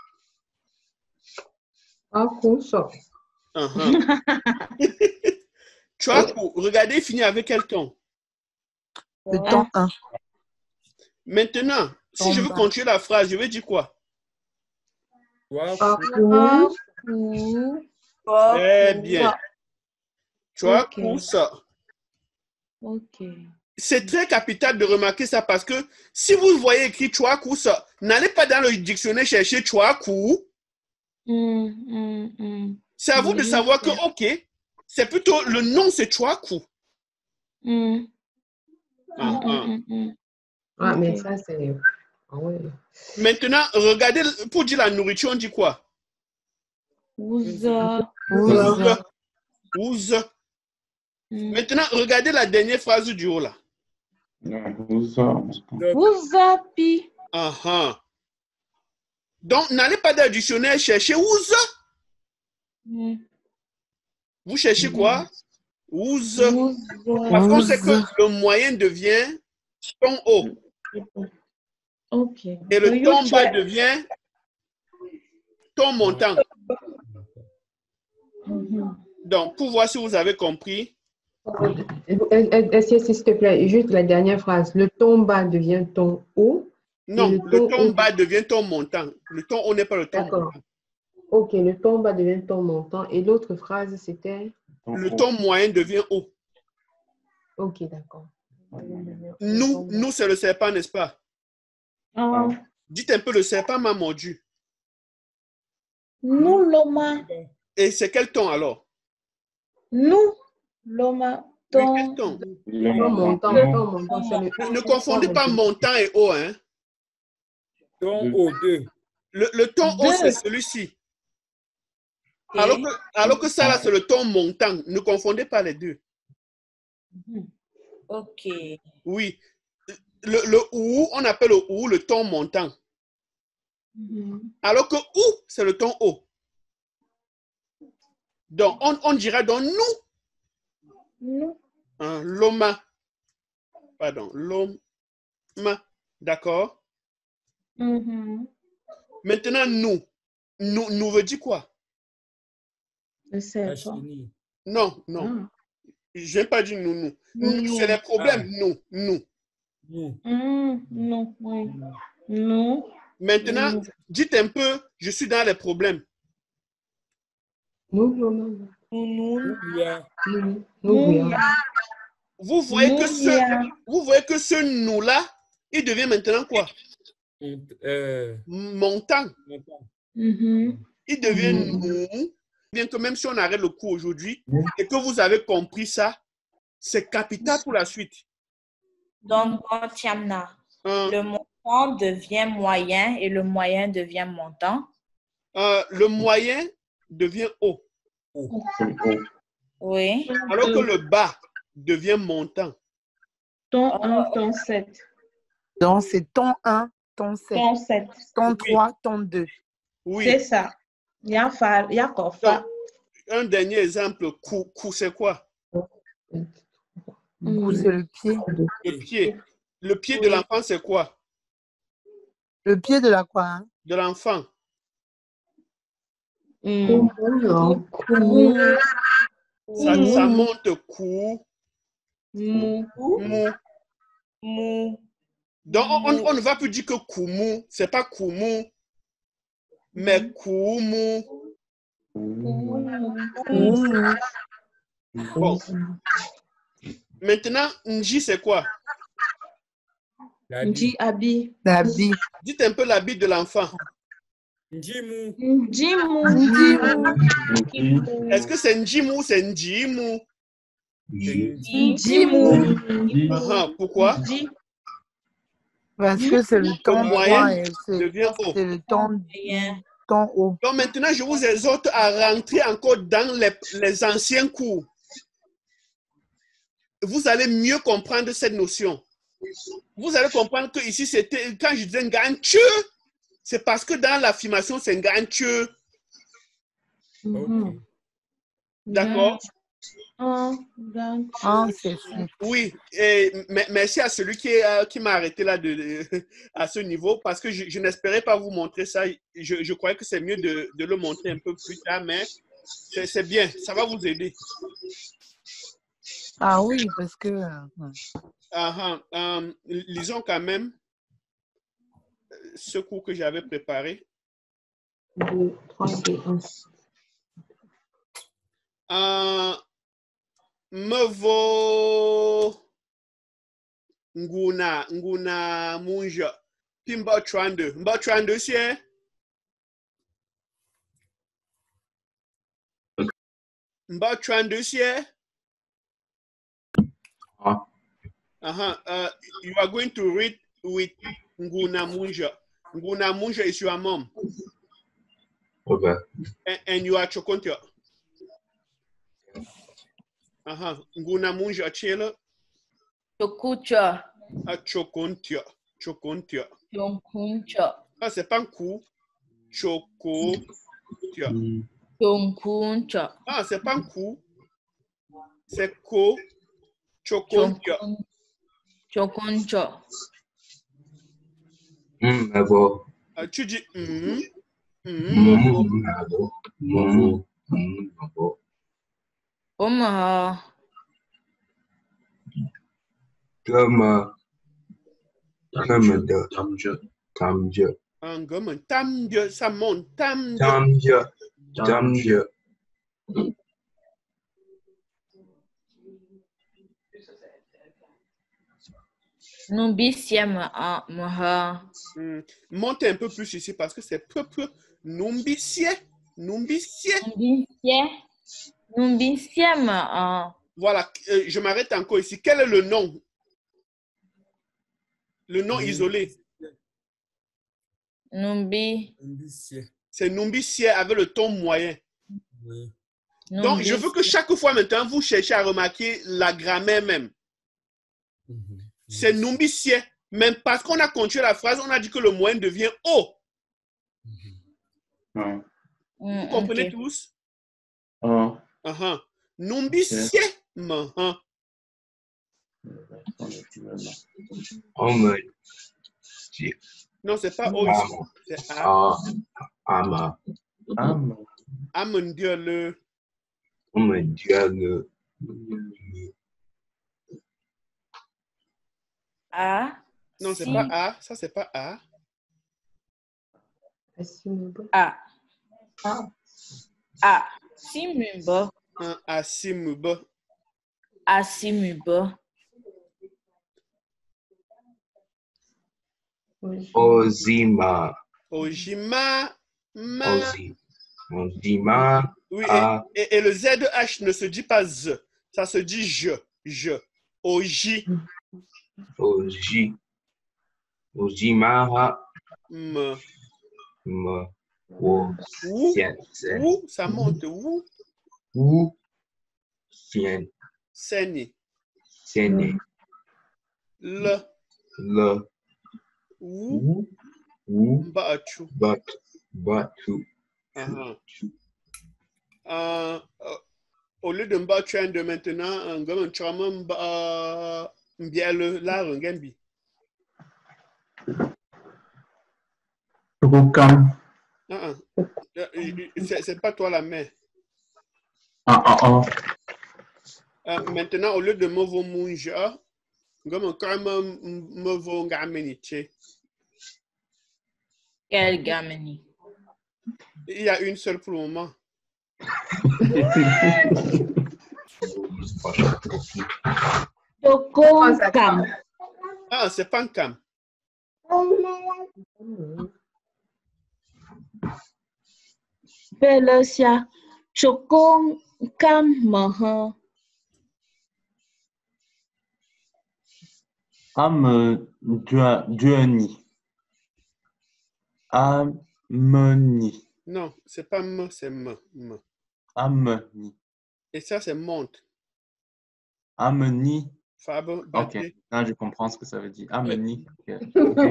Un coup, ça.
Uh-huh. Chouakou, regardez, il finit avec quel ton?
Le
Ah.
ton un.
Maintenant, si
Ton
je veux
bas.
continuer la phrase, je vais dire quoi?
Un
Chouakou.
coup.
Coucou.
Très bien. Chouakou,
Ok.
ça.
Ok.
C'est très capital de remarquer ça parce que si vous voyez écrit Chouakou, ça, n'allez pas dans le dictionnaire chercher Chouakou.
Hmm, hmm, hmm.
C'est à vous de
Oui,
savoir que,
c'est-
ok, c'est plutôt le nom, c'est Chouakou.
Hmm.
Ah,
Hmm,
ah.
hmm, hmm, hmm.
Ah, mais
Ok.
ça, c'est. Ah ouais.
Maintenant, regardez, pour dire la nourriture, on dit quoi?
Ouza.
Ouza.
Ouze.
Hmm.
Maintenant, regardez la dernière phrase du haut là.
Uzapi.
Uh-huh. Donc, n'allez pas dans le dictionnaire chercher Ouza.
Mm.
Vous cherchez quoi? Ouza.
Ouza.
Parce qu'on sait que le moyen devient ton haut.
Ok.
Et le
So you
ton bas
check.
devient ton montant.
Mhm.
Donc, pour voir si vous avez compris.
Est-ce que, s'il te plaît, juste la dernière phrase. Le ton bas devient ton haut.
Non,
et
le ton,
haut-
bas devient ton montant. Le ton haut n'est pas le ton
D'accord.
montant.
Ok, le ton bas devient ton montant. Et l'autre phrase, c'était?
Le ton moyen devient haut.
Ok, d'accord.
Nous, nous c'est le serpent, n'est-ce pas?
Ah.
Dites un peu, le serpent m'a mordu.
Nous, Loma.
Et c'est quel ton alors?
Nous, Loma.
Oui,
Ton.
quel ton?
Ton montant, ton montant, c'est le...
Ne confondez pas montant et haut, hein?
Ton haut, deux.
Le, le ton haut,
Deux.
c'est celui-ci. Alors que, alors que ça, là, c'est le ton montant. Ne confondez pas les deux.
Ok.
Oui. Le, le ou, on appelle le ou le ton montant.
Mhm.
Alors que ou, c'est le ton haut. Donc, on, on dira donc nous.
Nous.
Hein, Loma. Pardon, Loma. D'accord?
Mhm.
Maintenant, nous. Nous, nous veut dire quoi?
Le
La
serpent.
chenille.
Non, non.
Ah.
Je n'ai pas dit nous, nous.
Nous,
Nous,
nous.
c'est les problèmes,
Ah.
nous, nous.
Nous.
Mm, non, oui. Nous.
Maintenant,
Nous.
dites un peu, je suis dans les problèmes.
Nous, non, non.
Nounou.
Nous, il y a-
Nous, nous,
Nous,
oui,
il y
hein.
a-
Vous voyez que
nous, il y a-
ce, vous voyez que ce nous-là, il devient maintenant quoi?
on- euh,
Montant.
montant.
Mhm.
Il devient
Mhm.
nous. Bien que même si on arrête le cours aujourd'hui et que vous avez compris ça, c'est capital pour la suite.
Donc, bon, Tiamna,
Euh,
le montant devient moyen et le moyen devient montant.
euh, le moyen devient haut,
Oui.
alors que le bas devient montant.
Ton un, ton sept.
Donc, c'est ton un, ton sept,
Ton sept.
ton trois, ton deux.
Oui.
C'est ça. Il y a fa, il y a kofa.
Donc, un dernier exemple, cou, cou c'est quoi?
Cou, c'est le pied.
Le pied. Le pied de
Oui.
l'enfant, c'est quoi?
Le pied de la quoi, hein?
De l'enfant.
Mm.
Non.
Cou.
Ça,
Mou.
ça monte cou,
Mou.
mou.
Mou.
Donc, on, on- on ne va plus dire que koumou, c'est pas koumou, mais koumou.
Mou.
Bon. Maintenant, nji, c'est quoi?
Nji abi.
L'habit.
Dites un peu l'habit de l'enfant.
Njimou.
Njimu.
Est-ce que c'est njimou ou c'est njimou?
Njimu.
Ah, ah, pourquoi?
Nji.
Parce que c'est le
Le
ton
moyen
trois et c'est
devient haut.
c'est le ton,
Moyen.
ton haut.
Donc maintenant, je vous exhorte à rentrer encore dans les, les anciens cours. Vous allez mieux comprendre cette notion. Vous allez comprendre que ici, c'était quand je disais ganchu, c'est parce que dans l'affirmation, c'est ganchu.
Mhm.
D'accord?
Un, vingt.
Un, c'est six.
Oui, et me- merci à celui qui, est, euh, qui m'a arrêté là de, de- à ce niveau parce que je, je n'espérais pas vous montrer ça. Je, je croyais que c'est mieux de, de le montrer un peu plus tard, mais c'est c'est bien, ça va vous aider.
Ah oui, parce que... euh,
Ah, ah, euh, lisons quand même ce cours que j'avais préparé.
Deux, trois, deux, un.
Euh, me vo nguna nguna munja pimba trande mba trande sie mba trande sie.
Ah.
Uh-huh. Uh, you are going to read with Nguna Munja. Nguna Munja is your mom.
Okay.
And, and you are Chokontia. Uh-huh. Nguna Munja Chela.
Chokucha.
Ah, chokontia. Chokontia.
Chonkuncha.
Ah, c'est pas un coup. Chokontia.
Chonkuncha.
Ah, c'est pas un coup. C'est ko. Chokontia.
Chonkun- Chokuncha.
Hum, abo.
Ah, tu dis hum. Hum,
Hum,
movo.
abo. Hum, hum, abo.
Omaha.
Comme, comme de, comme Dieu.
Un gomme. Tam Dieu. Ça monte. Tam Dieu.
Tam Dieu. Tam Dieu.
Numbisiem a maha.
Hum. Montez un peu plus ici parce que c'est peu peu. Numbicie. Numbicie.
Numbisiem. Numbisiem a.
Voilà. euh, je m'arrête encore ici. Quel est le nom? Le nom isolé.
Numbi.
Ambitieux.
C'est numbicie avec le ton moyen.
Oui.
Donc, je veux que chaque fois maintenant, vous cherchez à remarquer la grammaire même.
Mhm.
C'est numbicie. Même parce qu'on a continué la phrase, on a dit que le moyen devient O.
Ah.
Vous
Mm,
comprenez
ok.
tous?
Oh.
Uh-huh. Numbicie. Uh-huh.
Homme. Dieu.
Non, c'est pas O ici. C'est A.
Ah. Ama.
Âme.
Ah, mon Dieu, le.
Homme Dieu. Le.
A.
Non, c'est
Si.
pas A. Ça, c'est pas A.
A. A. Simuba.
Un Asimuba.
Asimuba.
Ozima.
Ojima. Ma.
Ozi. Ozima.
Oui,
A.
et, et, et le Z H ne se dit pas Z. Ça se dit je. Je. Oji.
Oji. Ojima.
M.
M. Wo.
Ou.
Sien. Sen.
Ou. Ça monte. Ou.
Wu. Sien.
Seni.
Sene.
Le.
Le.
Ou.
Wu. Wu.
Batu.
But. Batu.
Uh-huh. Euh, euh, au lieu de Mbatu de maintenant, un gars, un chama mbiale la rengembi.
Rukam.
Ah, ah. C'est c'est pas toi la mère.
Ah, ah, ah.
Euh, maintenant, au lieu de Movo Munja, comme un Movo Ngameniche,
Quel gamini?
il y a une seule pour le moment.
Chokokam.
Ah, c'est pas un cam.
Pelosia. Chokokam maha.
Âme. Dieu. Ameni.
Non, c'est pas M, c'est M. M.
Ameni.
Et ça, c'est monte.
Ameni.
Fab,
Ok,
Baté.
là je comprends ce que ça veut dire. Ameni. Ok.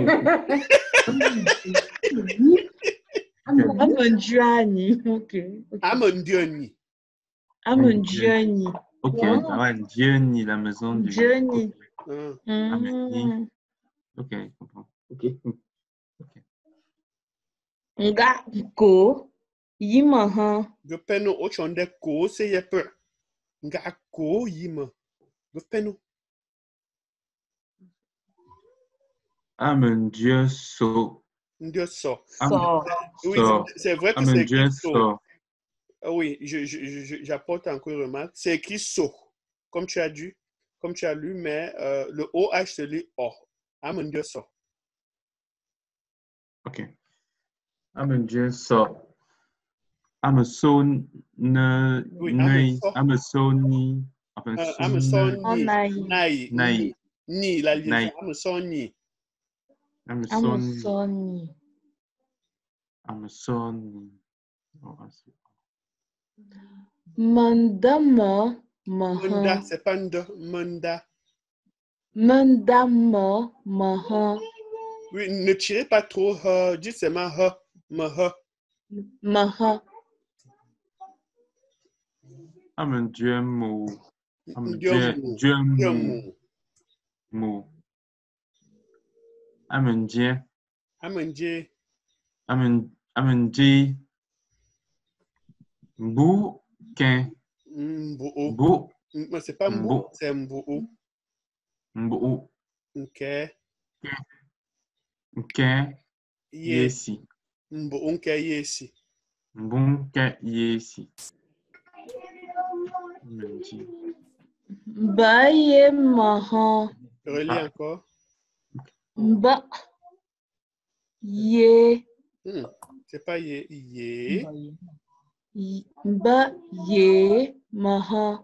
Amondiani. Ok.
Amondioni.
Amondiani.
Ok, ah, Dieu, la maison du.
Dieu.
Ah.
Mm.
Ok, je comprends. Ok. Ok.
Nga ko yimaha.
Je peno au chonde ko se yepe. Nga ko yima. Je peno.
Ah mon Dieu, so.
Dieu so.
So.
Oui,
So.
c'est- c'est vrai que
Ah
c'est
mon
écrit
Dieu,
so.
so.
Ah oui, je- je- je- j'apporte encore une remarque. C'est écrit so, comme tu as dit, comme tu as lu, mais euh, le O H se lit O. Ah mon Dieu so.
Ok. Ah mon Dieu, so. Amazon, ne,
Oui,
ne,
Amazon.
Amazoni. Enfin,
Euh,
son-
Amazon
Oh,
ni.
nai.
Nai.
Nai.
Ni. Ni, la liaison.
Nai.
Amazon ni.
Amazon.
Amazoni.
Amazon. Oh, ah, c'est-
Mandama
Manda,
maha.
c'est pas Nda. Manda.
Mendama maha.
Oui, ne tirez pas trop. Uh, dites seulement ha, maha.
Maha.
Amendiemu.
Ndiamu.
Amendiemu.
Ndiamu.
Mu. Amendie.
Amendie.
Amen. Amendie. Mbou. Ken.
Mbou.
Mbou.
Mais c'est pas mbou, c'est mbou.
Mbou.
Ok.
Ok.
Ye.
Yesi.
Mbou nke yesi.
Mbou ke yesi. Amendie.
Baye maha.
Relis encore.
Ba. Ye.
Hmm. C'est pas ye. Ye.
Ba ye maha.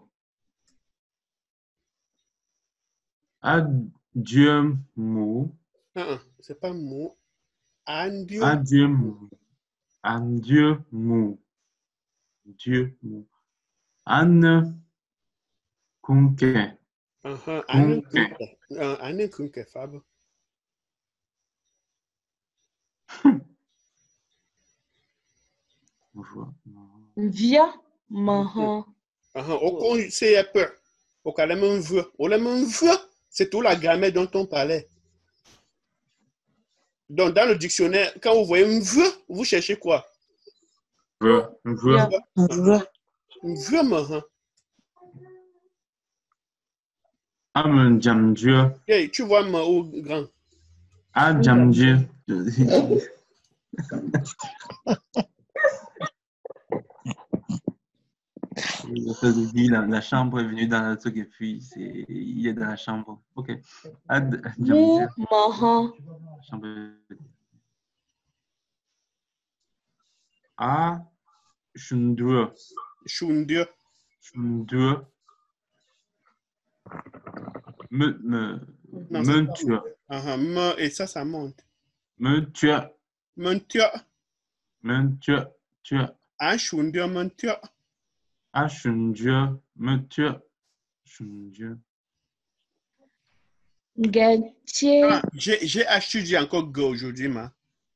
Adieu mou.
Uh-uh. C'est pas mou. Andieu.
Adieu mou. Adieu mou. Dieu mou. Anne kunke.
Uh-huh. Anne
Kunke.
kunke. Uh, Anne kunke, Fab.
Via maha.
Uh-huh. Au con, c'est peur. Au cas où on veut. On veut. C'est tout la grammaire dont on parlait. Donc, dans le dictionnaire, quand vous voyez un veut, vous cherchez quoi?
Veut. Veut.
Veut. Veut, maha.
Amen jam Dieu.
Hey, tu vois ma au grand.
Ah jam Dieu. La, la chambre est venue dans le truc et puis c'est, il est dans la chambre. Ok. Ad,
Mu maha.
chambre. Ah, chundue.
Chundue.
Chundue. Me, me,
Non,
me tue.
Uh-huh. Me, et ça, ça monte.
Me tue.
Me tue.
Me tue. Tue.
Ah, chundue, me tue.
Ah, chundue. Me tue. Chundue.
Gatie.
Ah, j'ai, j'ai étudié encore go aujourd'hui, ma.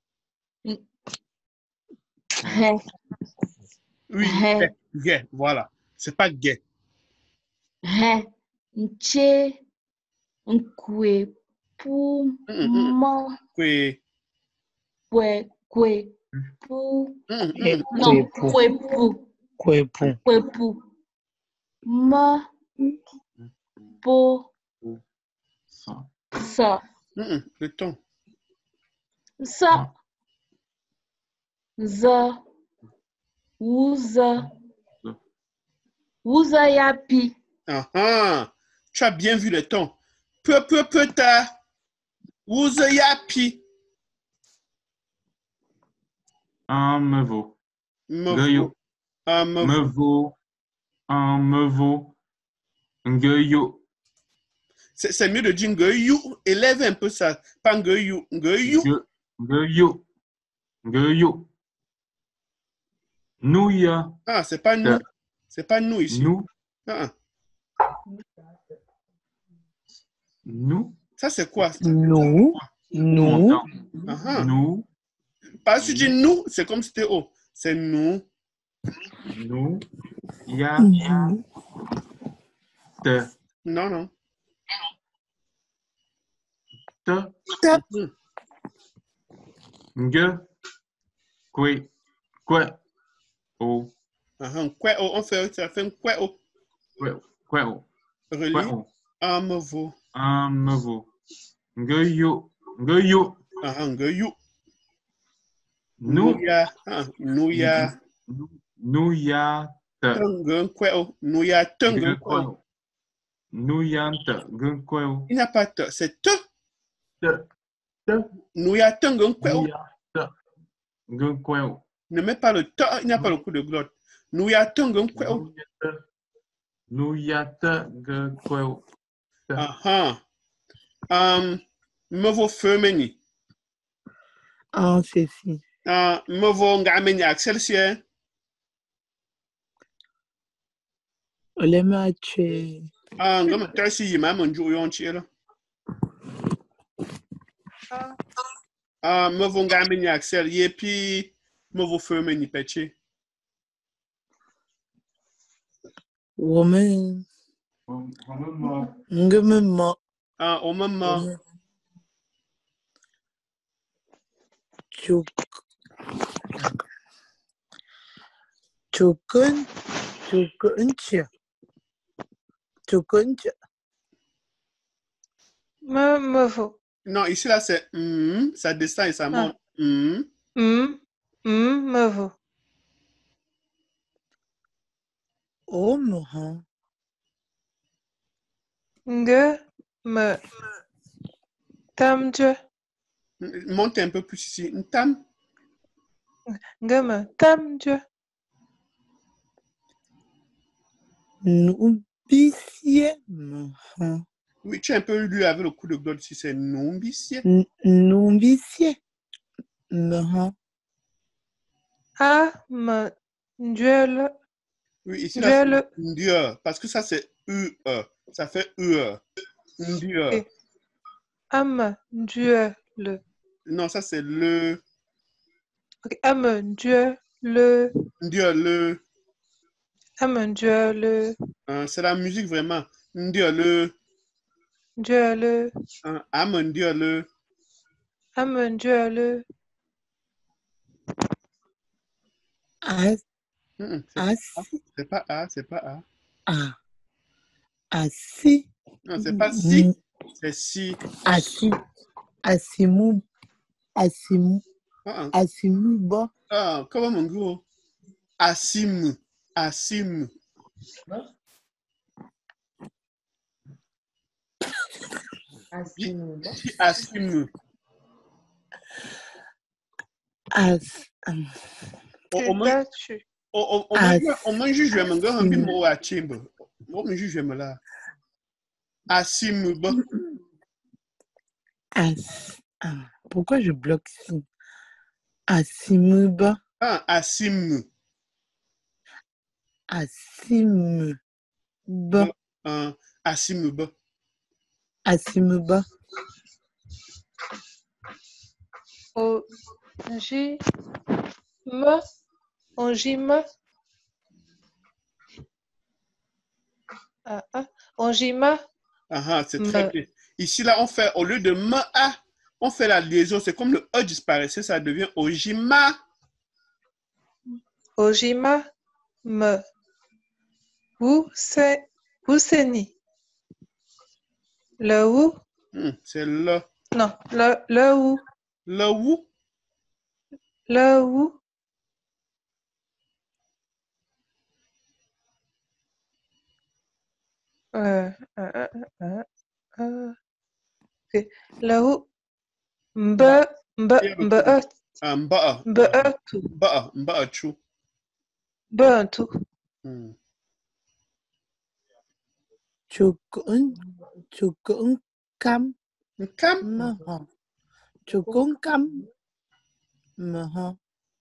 He.
Oui,
He.
gay, voilà. C'est pas gay.
He. Nche. Nkwe. Pu. Ma.
Kwe.
Kwe. Kwe. Pu.
Mm, mm.
Non, kwe pu.
Kwe pu.
Kwe pu. Ma. Po.
Ça.
Sa.
Mm, mm. Le ton.
Sa. Za. Wuza. Wuza yapi.
Ah, ah. Tu as bien vu le ton. Peu, peu, peu, ta. Ouze yapi.
Un me vaut.
Me
Gayo.
vaut. Ah, me
Me
vaut.
vaut. Un me vaut. Ngayo.
C'est, c'est mieux de dire ngeyou. Élève un peu ça. Pas ngeyou. Ngeyou.
Ngayo. Ngayo. Nouya.
Ah, c'est pas nous. C'est pas nous ici.
Nous.
Ah,
Nous.
ça, c'est quoi?
Nous. Nous.
Ah, ah.
Nous.
Pas si tu dis nous, c'est comme si c'était oh. C'est nous.
Nous. Ya.
Nous.
Te.
Non, non.
Te.
Mm.
Nge. Kwe. Kwe. O.
Ah, ah. Quoi, oh, on fait, ça fait un quoi, oh.
Kwe. Kwe. O.
Relis.
Kwe. O.
Ah, me vaut.
Un me vaut. Ngayo. Ngayo.
Ah, ah, ngeyou.
Nous.
Nouya. Ah, nouya.
Nous ya te.
Tengen quoi, oh. Nouya tengen quoi, oh.
Nous ya te. Gun quoi.
Il n'y a pas te, c'est te.
Te. Te.
Nouya tengen quoi, oh.
Nous ya te. Gun quoi.
Ne mets pas le te, il n'y a pas le coup de glotte. Nouya tengen quoi, oh.
Nous ya te. Gun quoi.
Ah, ah. Um, me vaut femeni.
Ah, c'est si.
Ah, me vaut ngameni Excelsior.
Olema tue.
Ah, ngama tersi yima manju yon chira.
啊
Ah, me vou ngame ni Axel, ye pi me vou firme ni peche.
我们
我们吗？
我们嘛，
Ah, o
我
mama.
们就就跟就跟着就跟着
me me vaut.
Non, ici là c'est mm, ça descend et ça
Ah.
monte. Mm.
Mm, mm, me vaut.
我们哈
Nge me tamje.
Monte un peu plus ici. Ntam.
Nge me tamje.
nous bisie me ha
Oui, tu es un peu lu avec le coup de glotte ici, c'est numbicie.
nous bisie me ha
A me duel.
Oui, ici là
Duel.
c'est ndieu, parce que ça c'est U E. Ça fait U E. Ndieu.
Ok. A me duel.
Non, ça c'est le.
Ok. A me duel. Le.
Ndieu, le.
A me duel.
Hein, c'est la musique vraiment. Ndieu, le.
Duel.
Hein, am ndieu, le.
A me duel.
as
Mm, c'est pas A.
asi
C'est pas A, c'est pas A.
a asi
Non, c'est pas si. C'est si.
asi asimu asimu
Ah, ah.
asimu ba
Ah, comment mon gros? Asim. Asim.
Asim.
Si Asim.
as um,
O
Je
o
suis
man
battu.
o o o
As-
man o man juge me nga hambi
Asim.
mo wa chimbo. Mo me juge me la. Asim ba.
as ah, pourquoi je bloque ici asimu ba
Ah, Asim.
asimu ba
Ah, Asim ba.
asimu ba
O J me. O J me. Ah, ah. O J me.
Ah, ah, c'est très
Me.
bien. Ici là on fait au lieu de ma a, on fait la liaison, c'est comme le e disparaissait, ça devient ojima.
O J me. Me. Où c'est. Où c'est ni. Le où.
Hmm, c'est le
Non. Le, le où.
le où.
Le où. Euh, euh, euh, euh, euh. Ok. Le où. Mbe. Mbe. Mbe.
Ah, mba.
Mbe. Tout.
Mba, mba chou.
Mbe tout.
Hmm.
chukun chukun kam
Kam.
me ha chukun kam me ha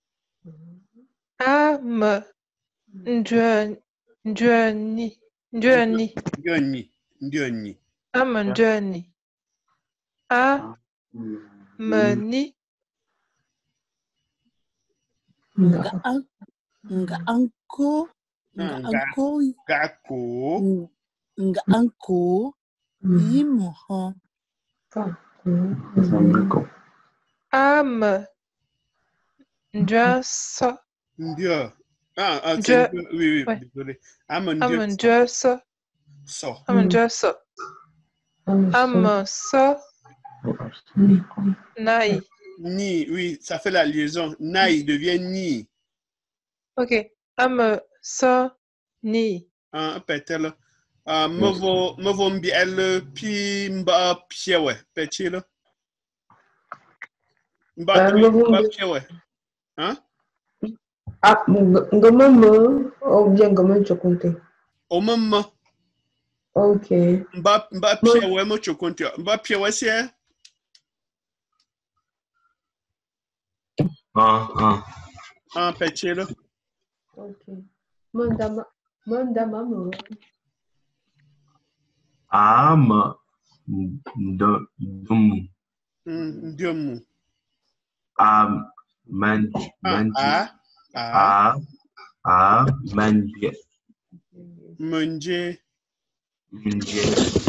A me. Ndue. Ndue ni. Ndue ni.
Ndioni. Ndioni.
A me ndue ni. A me ni.
nga an nga anko nga
Ah, ga-
anko
Gako.
nga anko yimu ha
A me. Ndue so.
Ndio. Ah, ah, c'est
Dieu.
Ndio. Oui, oui,
Ouais.
désolé. Am
A
Ndio.
me ndue so.
So.
A me ndue so. A me so. Nai.
Ni, oui, ça fait la liaison. Nai devient ni.
Ok. A me so. Ni.
Ah, peut-être. Ah, me vo, me vo mbiel pi mba piewe. Peut-être. Mba
Euh, me vo
mba
mbi-
piewe. Hein?
Ah, ngoma me ou bien ngoma chokunte.
Au même
Ok.
mba mba piewe mo chokonti. Mba piewe c'est
Ah, ah.
un peut-être.
Ok. Mandama. Mandama me.
Am. Dum.
Hmm, Dieu mou.
A man
Ah,
manji.
ah, ah.
A a manje.
Manger.
Manje.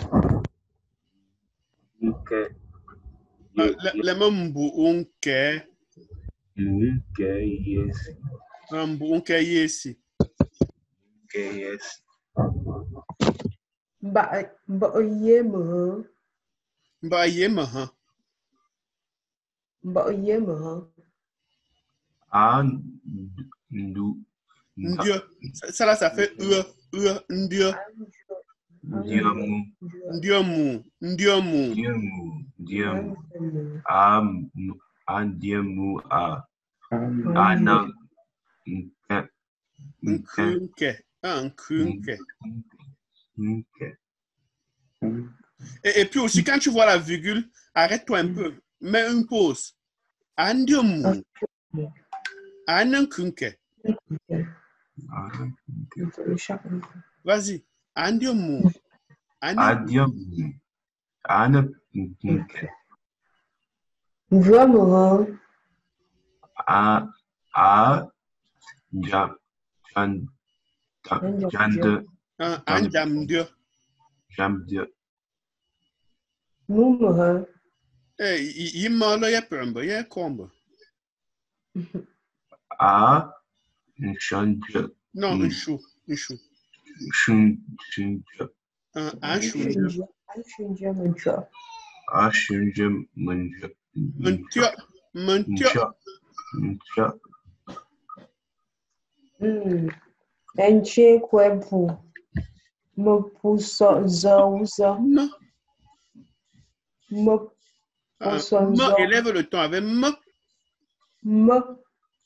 Nke.
Ah, le- le même mbu unke.
Nke yes.
Ah, mbu unke yesi.
Nke yes.
Ba ba oye mo.
Mba ye me hein.
Ba oye mo.
A ndu.
Dieu. Ça, ça là, ça fait e, e, Dieu.
Dieu mou.
Dieu mou. Dieu mou.
Dieu mou. Dieu mou. A a Dieu mou a. A na. Nke. Nke.
Nkunke. Ah, nkunke.
Nke.
Et, et puis aussi, quand tu vois la virgule, arrête-toi un peu. Mets une pause. Dieu mou. Nkunke. Vas-y. Dieu mou.
A Dieu mou. A na. Nke.
Dieu mo.
A a jam jan jan de
Ah, Anjam Dieu.
jam de
Nous mo.
Eh, il m'a là, il y a peu, il y a combe.
a chan de
Non, un chou. Un chou.
chun chun
Un, un chou.
a chun de manje
Un tio. Un tio.
Ncha.
Hmm. Enche kwebu. Mo puso zo uzo.
M.
Mo
Ah,
puso
M,
zo.
élève le ton avec M.
Mo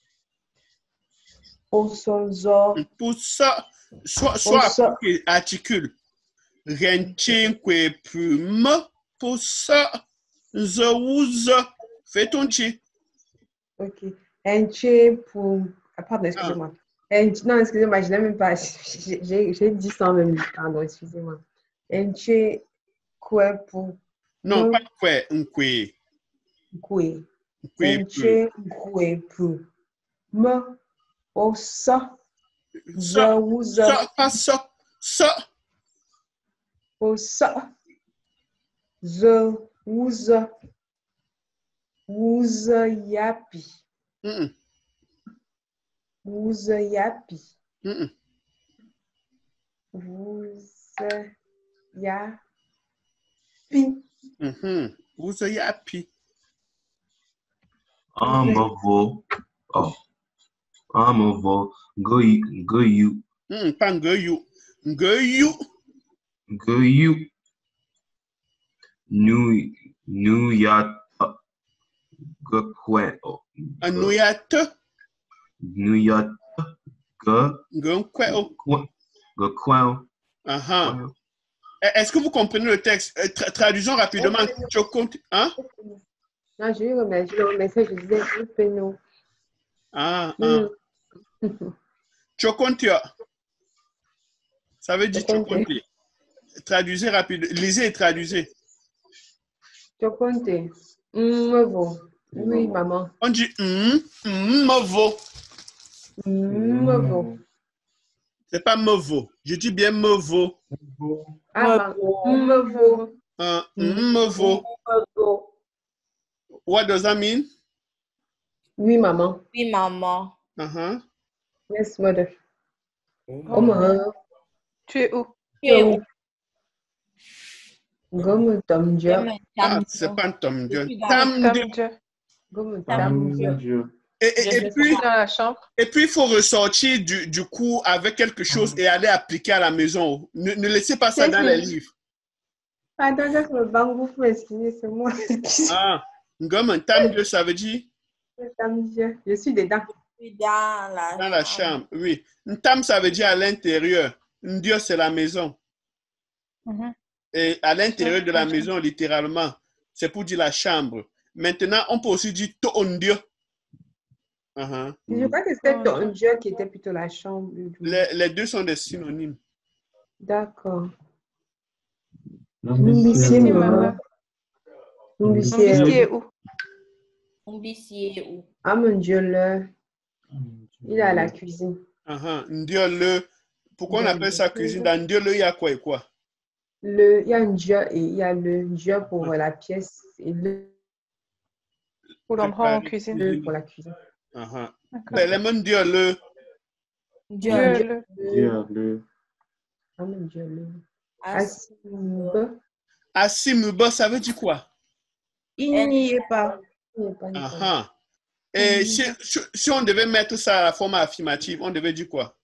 puso zo.
Pour ça, soit, soit
Puso.
après, articule. Renchin kwe pu M. Pour ça, zo ou zo. Fais ton chi.
Ok. Enche pour. Ah, pardon, excusez-moi. Enche... Non, excusez-moi, je n'ai même pas. J'ai j'ai dit ça en même temps. Pardon, excusez-moi. Enche kwebu.
Non,
Mo
pas kwe, nkwe.
kwe.
Kwe pu.
Enche kwebu. Mo puso
Ça,
zo uzo.
ça, pas ça. Ça.
Puso zo uzo. Uzo yapi.
Mm -mm.
Uzo yapi.
Mm -mm.
Uzo yapi.
Mhm. Vous avez appris.
Un mavo. Oh. Un mavo. Go you. Go you.
Hmm, pas ngoyu. Ngoyu.
Go you. Nu. Nu ya. Go kwe. Oh.
Anouyate.
Nu ya. Go.
Ngonkwe.
Go kwe.
Aha. Est-ce que vous comprenez le texte? Euh, tra traduisons rapidement. Chokont. Hein?
Non, je lui remets, je lui remets ça, je disais, je fais nous.
Ah, ah. Chokontia. Ça veut dire chokonti. Traduisez rapidement. Lisez et traduisez.
Chokonti. Mmevo. Oui, maman.
On dit mmevo.
Mmevo.
C'est pas mevo. Je dis bien mevo.
Ah, mmevo.
Uh, mmevo. What does that mean?
Oui, maman.
Oui, maman.
Uh-huh.
Yes, mother. Oh, maman.
Tu es où?
Tu es où?
Gomme Tom Dieu.
Ah, c'est pas un Tom Dieu.
Tam Dieu.
Gomme Tam Dieu.
Et, et, et, puis,
dans la chambre.
et puis, il faut ressortir du, du cours avec quelque chose et aller appliquer à la maison. Ne, ne laissez pas ça dans les livres.
Attends, je me bangou pour expliquer, c'est moi.
Ah, Gomme Tam Dieu, ça veut dire?
Tam Dieu. Je suis dedans.
Je suis dans la,
dans la chambre. Oui. Tam, ça veut dire à l'intérieur. Dieu, c'est la maison.
Mm-hmm.
Et à l'intérieur de la maison, littéralement, c'est pour dire la chambre. Maintenant, on peut aussi dire ton Dieu. Uh-huh.
Je crois que c'était ton Dieu qui était plutôt la chambre.
Les, les deux sont des synonymes.
D'accord.
Merci, maman.
Umbisie
Umbisie est où?
Umbisie est où?
Ah mon Dieu, le... il est à la cuisine.
Uh-huh. Ndiole. Pourquoi on appelle ça cuisine? Dans Ndiole, il y a quoi et quoi?
Le, il y a un Dieu et il y a le Dieu pour la pièce et le
Pour l'endroit en cuisine.
le pour la cuisine.
Uh-huh.
D'accord.
Élément Ndiole.
Dieu.
Dieu, le-
Dieu,
Ah mon Dieu, le...
Asimba.
Asimba, ça veut dire quoi?
Il n'y est pas.
Il n'est pas du tout.
Uh-huh. Et si, si, si on devait mettre ça à la forme affirmative, on devait dire quoi?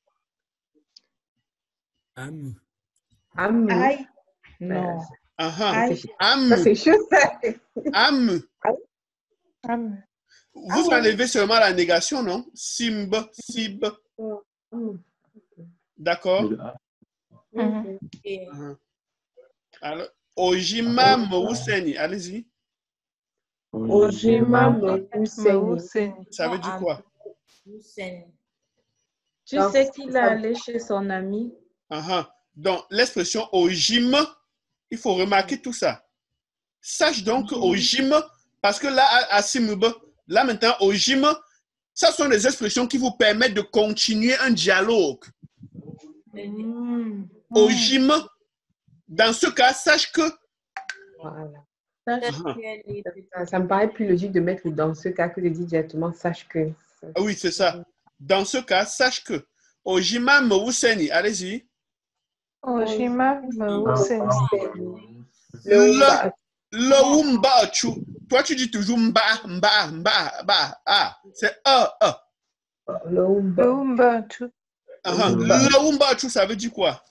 Am.
Am.
Aïe. Non.
Uh-huh.
Aïe.
Am.
Ça, c'est chaud, ça.
Am.
Am.
Vous enlevez seulement la négation, non? Simb, sib.
Am.
D'accord?
Mhm.
Et
Uh-huh. Alors, Ojima Mouseni, allez-y.
Ojima
Maou
Mouseni.
Seni.
Ça veut dire quoi?
Hussein.
Tu
Donc,
sais qu'il est
ça-
allé chez son ami.
Uh-huh. Donc, l'expression Ojim, il faut remarquer tout ça. Sache donc que Ojim, parce que là, à, à Simub, là maintenant, Ojim, ça sont des expressions qui vous permettent de continuer un dialogue.
Hmm.
Ojim, dans ce cas, sache que
Voilà.
Sache
Uh-huh.
qu'elle est
Ça, ça me paraît plus logique de mettre le dans ce cas que de dire directement sache que.
Ah oui, c'est ça. Dans ce cas, sache que Ojima Mouseni, allez-y.
Ojima Maou Seni.
Le
Le, le ou mba chu. Toi, tu dis toujours mba, mba, mba, ba, ah. C'est a, a.
Le Umba.
Le Umba, tout.
Uh-huh. Le ou mba chu, ça veut dire quoi?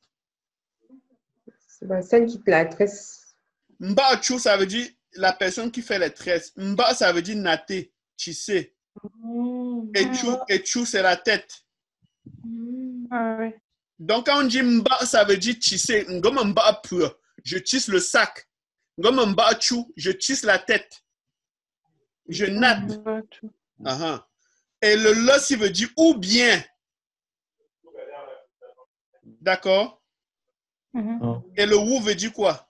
C'est la celle qui te la tresse.
Mba chu, ça veut dire la personne qui fait les tresses. Mba, ça veut dire naté, tissé.
Hmm.
Et chu, et chu, c'est la tête.
Hmm.
Ah oui.
Donc, quand on dit mba, ça veut dire tisser. Ngoma mba pur. Je tisse le sac. Ngoma mba chu, je tisse la tête. Je natte.
Umba, tout.
Uh-huh. Et le le, ça veut dire ou bien. D'accord?
Mhm.
Et le ou veut dire quoi?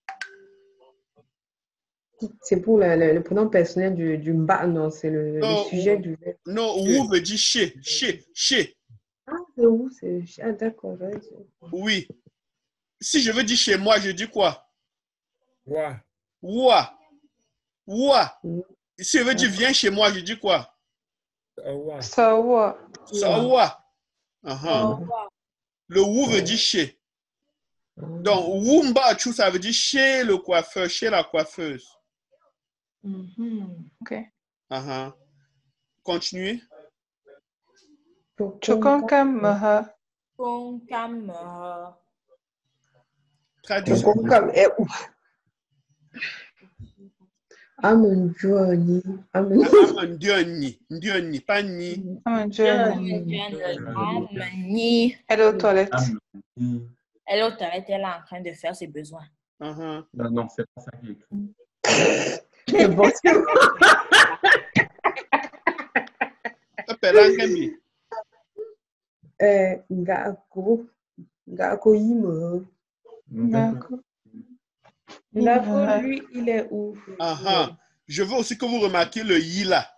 C'est pour le, le, le pronom personnel du, du mba, non, c'est le, le
Non,
sujet
ou-
du.
Non, ou veut dire chez, chez, chez.
Ah, c'est où? C'est. Ah, d'accord. ouais.
Oui. Si je veux dire chez moi, je dis quoi?
Wa.
Ouah. Ouah.
Mm.
Si je veux dire viens chez moi, je dis quoi?
Wa.
Sawa.
Ça, ouah. Uh-huh. Le ou veut dire chez. Donc, ou mba chou, ça veut dire chez le coiffeur, chez la coiffeuse.
Mhm.
Ok.
Uh-huh. Continuez.
Chokonka Maha.
Konkam.
Traduction.
Comme est où? Ah mon Dieu. Ah mon
Ah, Ndioni. Ndioni, pas ni.
Oh mon Dieu.
Amani.
Elle est aux toilettes.
Elle est aux toilettes, elle est en train de faire ses besoins.
Uh-huh.
Non, non, c'est pas ça qui est écrit.
C'est bon.
Appelle Angami.
Euh, Ngako. Ngako Yimo.
D'accord.
D'accord, lui, il est où?
Uh-huh. Je veux aussi que vous remarquiez le yi là.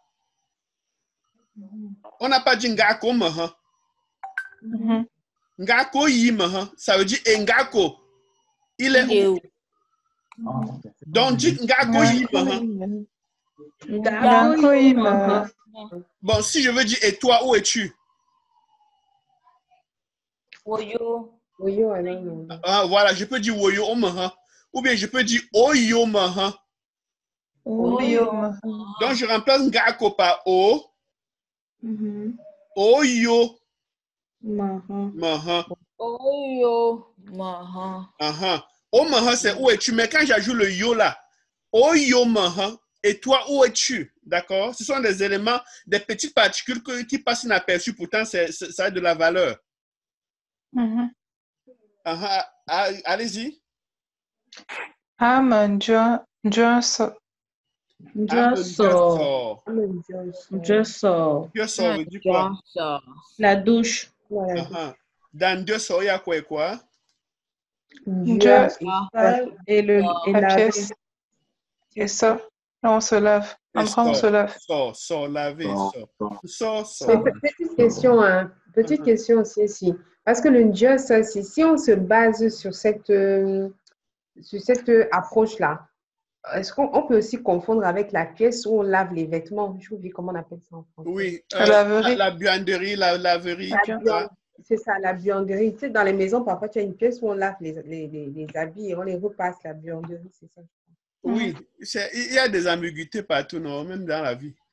On n'a pas dit ngako maha.
Mhm.
Ngako yi maha. Ça veut dire ngako. Il est
Il est
où?
où?
Donc dites ngako yi maha.
Ngako Ima.
Bon, si je veux dire et toi, où es-tu?
Oyo.
Oui, alors non.
Ah, voilà, je peux dire woyo o maha. Ou bien je peux dire oyo maha.
Oyo Maha.
Donc je remplace ngako par o.
Mhm.
Oyo
Maha.
maha.
Oyo. Maha.
Uh-huh. O maha, c'est où es-tu? Mais quand j'ajoute le yo là, oyo maha, et toi, où es-tu? D'accord? Ce sont des éléments, des petites particules que- qui passent inaperçues, pourtant c'est- c'est- ça a de la valeur.
Mhm.
Uh-huh. Ah, allez-y.
Am John Johnson.
Ah,
Je
Dieu
sors.
sort.
Ah mon Dieu.
Je sors.
Dieu sort veut dire quoi?
Ça.
La douche.
Voilà.
Uh-huh. Dans Dieu sort, il y a quoi et quoi?
Dieu.
Dieu
Ah,
et le
Et
la
la
pièce. Et ça, là, on se lave.
Et
Après, on se
sort,
lave.
sort, sort, laver,
Sort,
sort.
sort.
Sort,
Mais
sort.
pe- petite question, hein, petite
Mhm.
question aussi ici. Parce que le Dieu, ça, c'est- si on se base sur cette, euh, sur cette euh, approche-là, est-ce qu'on on peut aussi confondre avec la pièce où on lave les vêtements? Je oublie comment on appelle ça en français.
Oui,
La
euh, la,
laverie.
la buanderie, la laverie,
La
tu
buan-
vois.
C'est ça, la buanderie. Tu sais, dans les maisons, parfois, tu as une pièce où on lave les, les, les, les habits et on les repasse, la buanderie, c'est ça.
Oui, c'est- il y a des ambiguïtés partout, non, même dans la vie.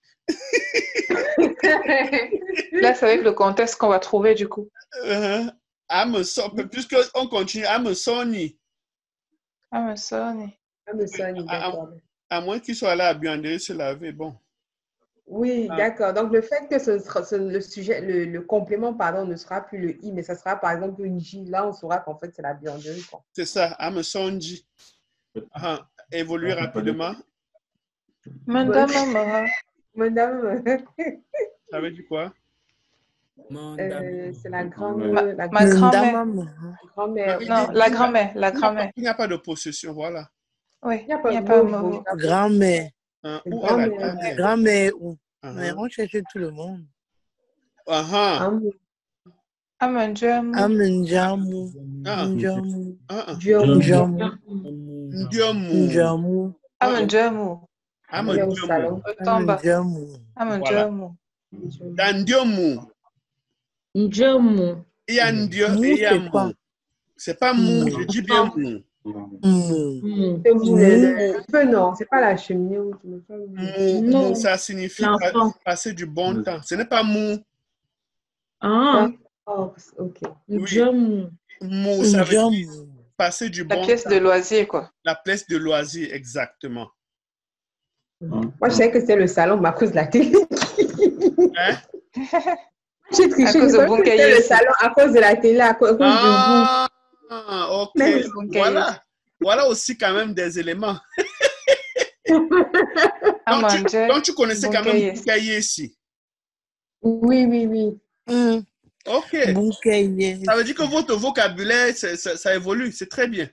Là, c'est avec le contexte qu'on va trouver, du coup.
Euh, Amazon, puisqu'on continue, Amazon,
Ah, mais ça, on est-
Ah, mais ça, on est
à, à-
d'accord.
à moins qu'il soit là à buanderie se laver, bon.
Oui,
Ah.
d'accord. Donc, le fait que ce sera, ce- le sujet, le, le complément, pardon, ne sera plus le i, mais ça sera par exemple une j. Là, on saura qu'en fait, c'est la buanderie, quoi.
C'est ça, Amazon. Ah, évoluer rapidement.
Madame Amara.
Madame,
Ça veut dire quoi?
Mon
euh,
dame.
c'est la grande,
Ma,
la
ma grand-mère.
grand-mère.
Il-
Non,
il-
la
il-
grand-mère, la
il n'y a pas-
grand-mère.
il n'y a pas de possession, voilà.
Oui,
Il n'y a
il
pas
n'y a
de
pas
mot,
de
bon,
mot.
d'accord.
Grand-mère.
Hein,
C'est
où est la
grand-mère.
grand-mère?
Grand-mère où? Mais
Uh-huh.
on cherchait tout le monde.
Uh-huh.
Amour,
Amanjamu.
Amenjamu.
Ah,
Njamu.
ah, ah.
Dieu,
Njamu.
Ndiomu.
Njamu.
Ah,
Amanjamu.
on est au
Amandiomu.
salon.
Tamba.
Njamu.
Amanjamu.
Dans Ndiomu,
Njomu.
il y a Ndio
Mou,
et il y a
c'est quoi?
Mou. C'est pas Mou,
Mou.
je dis bien Mou.
Mou.
Mm.
C'est mou, le, le-
Mou,
le feu, non, c'est pas la cheminée où tu me fais mou.
Mou,
Non.
Mou, ça signifie pa-
L'enfant.
passer du bon temps. Ce n'est pas Mou.
Ah,
Oh, ok.
Oui,
Njomu.
Mou, ça veut dire
Njamu.
passer du
La
bon
pièce
temps.
de loisir, quoi.
La place de loisir, exactement.
Moi, je savais que c'était le salon, mais à cause de la télé.
Hein?
J'ai triché,
À
je
cause de
savais que c'était le
Bunkaye.
salon à cause de la télé, à cause, à cause
Ah, ok.
du
Bunkaye.
Voilà. Voilà aussi quand même des éléments. Donc, tu,
Amanje.
donc tu connaissais quand même
Bunkaye.
Bunkaye ici.
goût. Oui, oui, oui.
Mm.
Ok.
Bunkeye.
Ça veut dire que votre vocabulaire, c'est- ça, ça évolue. C'est très bien.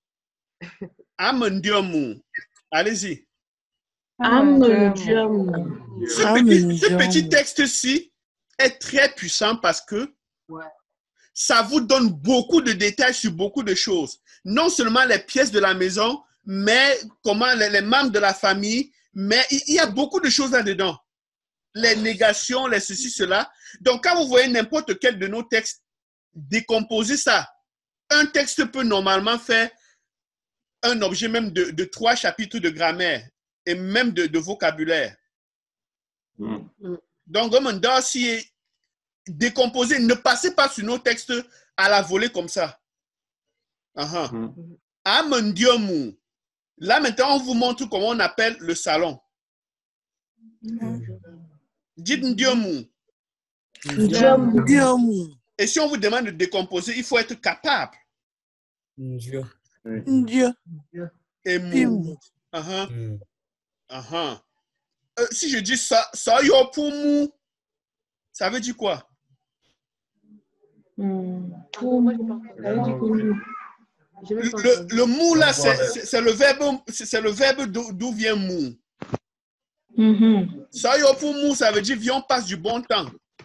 Amandiomu. Allez-y.
Amanjamu.
Amanjamu.
Ce petit, ce
Amanjamu.
petit texte-ci est très puissant parce que ça vous donne beaucoup de détails sur beaucoup de choses. Non seulement les pièces de la maison, mais comment les, les membres de la famille, mais il, il y a beaucoup de choses là-dedans. Les négations, les ceci, cela. Donc, quand vous voyez n'importe quel de nos textes, décomposer ça. Un texte peut normalement faire un objet même de, de trois chapitres de grammaire et même de, de vocabulaire.
Mm.
Donc, comme un dossier décomposé, ne passez pas sur nos textes à la volée comme ça. Uh-huh.
Mm.
Amandiomu. Là, maintenant, on vous montre comment on appelle le salon. Dites Ndiomu.
Njomu.
Njamu.
Et si on vous demande de décomposer, il faut être capable.
Ndio.
Ndia.
Et mou.
Pimu.
Uh-huh.
Mm.
Uh-huh. Euh, si je dis ça, ça y est pour mou, ça veut dire quoi?
Mm.
Moi, j'ai pas entendu. Ça veut dire que- j'ai même pas
Le,
entendu.
le mou là, c'est c'est- c'est le verbe, c'est c'est le verbe d'où d'où vient mou.
Mhm.
Ça y est pour mou, ça veut dire viens, on passe du bon temps.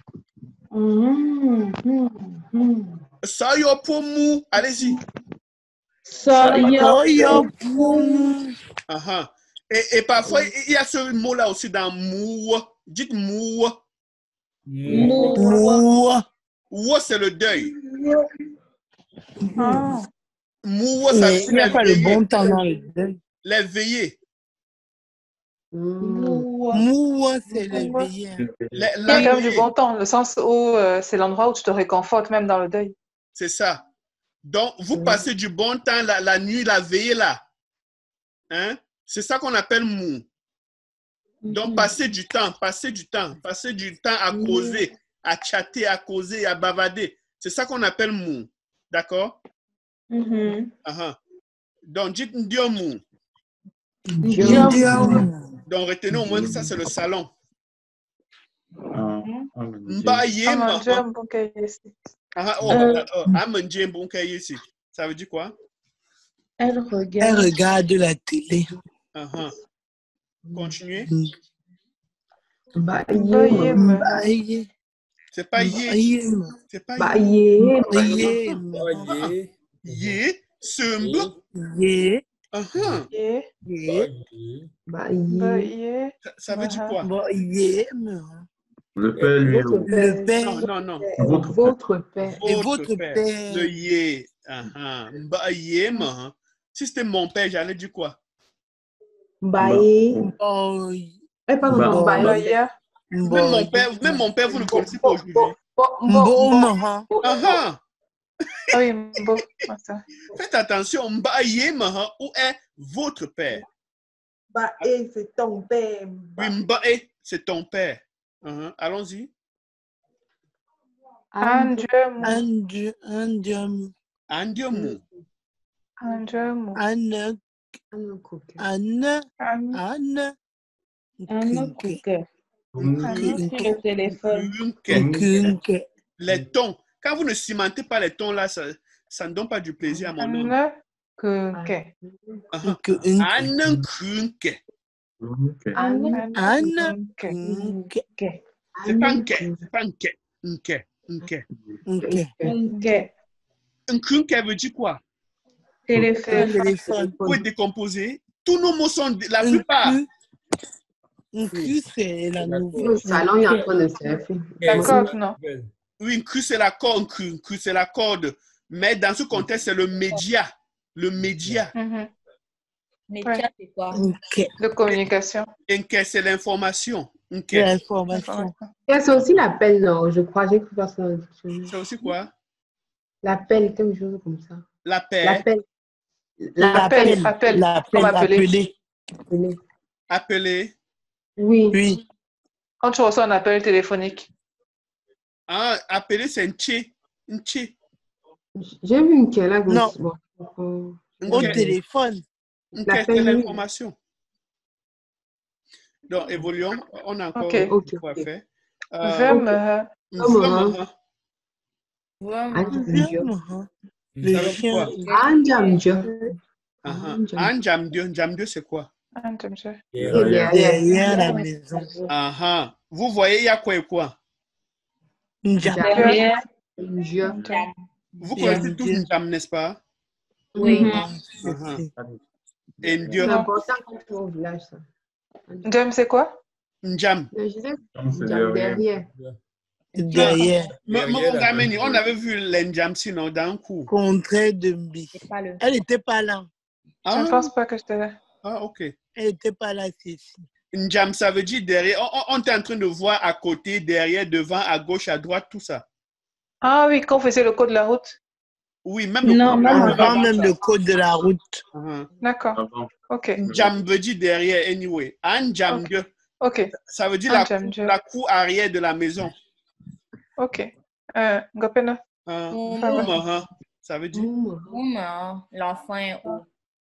Mhm. Mhm.
Ça y est pour mou, allez-y.
Ça y est.
Oyo Pum.
Uh-huh. Et, et parfois, il y a ce mot-là aussi dans mou. Dites mou.
Mou.
Mou.
Moua.
Ou c'est le deuil.
Ah.
Mou, ça veut
Mais
dire
il n'y a
les
pas le
veillées.
bon temps dans le deuil.
Les veillées.
Mm.
Moua, c'est le veilleur.
Les-
Il y
la
a quand même
nuit,
du bon temps, le sens où euh, c'est l'endroit où tu te réconfortes même dans le deuil.
c'est ça. Donc, vous passez du bon temps la, la nuit, la veillée là. Hein? C'est ça qu'on appelle mou. Donc, passer du temps, passer du temps, passer du temps à causer, à chatter, à causer, à bavader. C'est ça qu'on appelle mou. D'accord?
Mhm.
Uh-huh. Donc, dites ndiomu.
Njamu.
Donc, retenez au moins que ça, c'est le salon.
Ah, ah, mais Dieu.
Mbayem.
Amanjamu Bunkaye.
Ah, oh,
Euh.
oh, Amandjem Bunkaye ici. Ça veut dire quoi?
Elle
Elle
regarde.
regarde la télé.
Uh-huh. Continuez.
Bayem.
C'est pas yé. C'est pas
Bayem.
Bayem.
Bayé.
Yé. Sembe.
Yé.
Uh-huh.
Yé.
Yé.
Bayem.
Bayé.
Ça, ça veut dire quoi?
Bayem.
Le père lui
Votre
Le
père.
Non,
père.
non, non.
Votre
Votre père.
Et
Votre
votre
père.
père.
Le yé. Uh-huh. Bayem. Uh-huh. Si c'était mon père, j'allais dire quoi?
Bayem.
Oh.
Eh, pardon,
Bah,
non, Bayem.
Baya.
Même mon père, même mon père, vous ne connaissez pas aujourd'hui.
Mboma.
Uh-huh.
Ah oui, Mbo. Ah, ça.
Faites attention. Bayem. Uh-huh. Où est votre père?
Bayem, c'est ton père.
Oui, Mbaé, c'est ton père. Uh-huh. Allons-y.
Andremu.
Andium. Andium.
Andiomu.
Andremu.
Anne. Anne.
An-
Anne.
Un couquet.
Anne sur le téléphone.
Kunke.
Kunke.
Les tons. Quand vous ne cimentez pas les tons là, ça, ça ne donne pas du plaisir à mon âme.
Anne Kunke.
Uh-huh.
Kunke.
Anne kunke.
Anne
Anne.
Kunke.
Kunke.
C'est pas nke. C'est pas nke. Nke. Nke.
Kunke.
Couquet.
Un kunke veut dire quoi?
Téléphone.
Téléphone.
Vous pouvez décomposer. Tous nos mots sont la
Un
plupart.
cul. Un cul, c'est la nouvelle.
Le salon est en train de se faire.
D'accord, non.
Oui, un cru c'est la corde. Un cru, un cru c'est la corde. Mais dans ce contexte, c'est le média. Le média.
Mhm.
Média, c'est quoi?
Kunke.
De communication.
Nke, c'est l'information. Nke.
L'information.
C'est aussi l'appel, non, je crois. J'ai cru voir ça dans le dictionnaire.
C'est aussi quoi?
L'appel, quelque chose comme ça.
La paix.
L'appel.
L'appel. Appel.
L'appel.
Comme appeler.
Appeler.
Appeler.
Oui.
Oui.
Quand tu reçois un appel téléphonique.
Ah, appeler, c'est un tché. Un tché.
J'ai vu une qu'elle a
Non.
bon.
Au
Ok.
téléphone.
Ok,
L'appel,
c'est
oui.
l'information. Donc, évoluons. On a encore
Ok.
un
Ok,
peu à
ok.
faire. Euh,
Vem.
Vem,
Anjamjo.
Le
ça veut dire
chien.
quoi?
Anjamjo.
Uh-huh. Anjamdio. Njamdio, c'est quoi?
Derrière la maison.
Uh-huh. Vous voyez, il y a quoi et quoi?
Njam.
Derrière.
Njam.
Vous
Il y a
connaissez tous
Ndio.
Njam, n'est-ce pas?
Oui.
Uh-huh. Et Ndio.
C'est important quand tu vas au village, ça.
Jem, c'est quoi?
Njam.
Je disais
c'est
Njam
derrière.
derrière.
Derrière.
Mais- mais on ramène- On avait vu les Njam sinon dans un coup.
Contraire de Mbi.
C'est pas le.
Elle n'était pas là.
Je ne
Ah,
pense pas que j'étais là.
ah, ok.
Elle n'était pas là, Cécile.
Njam, ça veut dire derrière. On, on- on est en train de voir à côté, derrière, devant, à gauche, à droite, tout ça.
Ah oui, quand on faisait le code de la route.
Oui, même le
Non,
code-
même
Avant même le code de la route.
Uh-huh.
D'accord.
Avant.
Ok.
Njam veut dire derrière, anyway. Anjam,
Ok. Ok.
ça veut dire la,
Anjam,
cour-
je-
la cour arrière de la maison.
Ok. Euh, Ngopena.
Uh,
Moum,
Ça va.
uh-huh. Ça veut dire.
Moum.
moum, hein. L'enfant est où?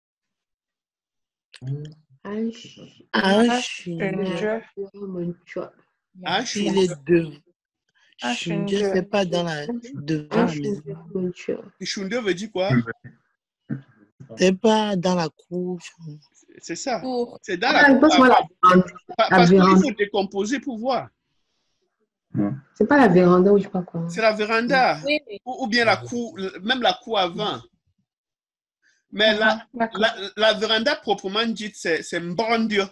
Anj.
Un
Une
chien.
je.
Monchua.
Ah, je
Il est devant.
Un
Chien,
chien.
c'est pas dans la, devant la maison.
Monchua.
Shunde veut dire quoi?
C'est pas dans la cour.
C'est ça.
Pour.
C'est dans la
Ah,
cour.
passe-moi la véranda.
Pa-
la
Parce qu'il
véranda.
faut décomposer pour voir.
C'est pas la véranda ou je sais pas quoi.
C'est la véranda.
Oui, oui.
Ou, ou bien la cour, même la cour avant. Mais la,
D'accord.
la, la véranda proprement dite, c'est c'est mbrandio.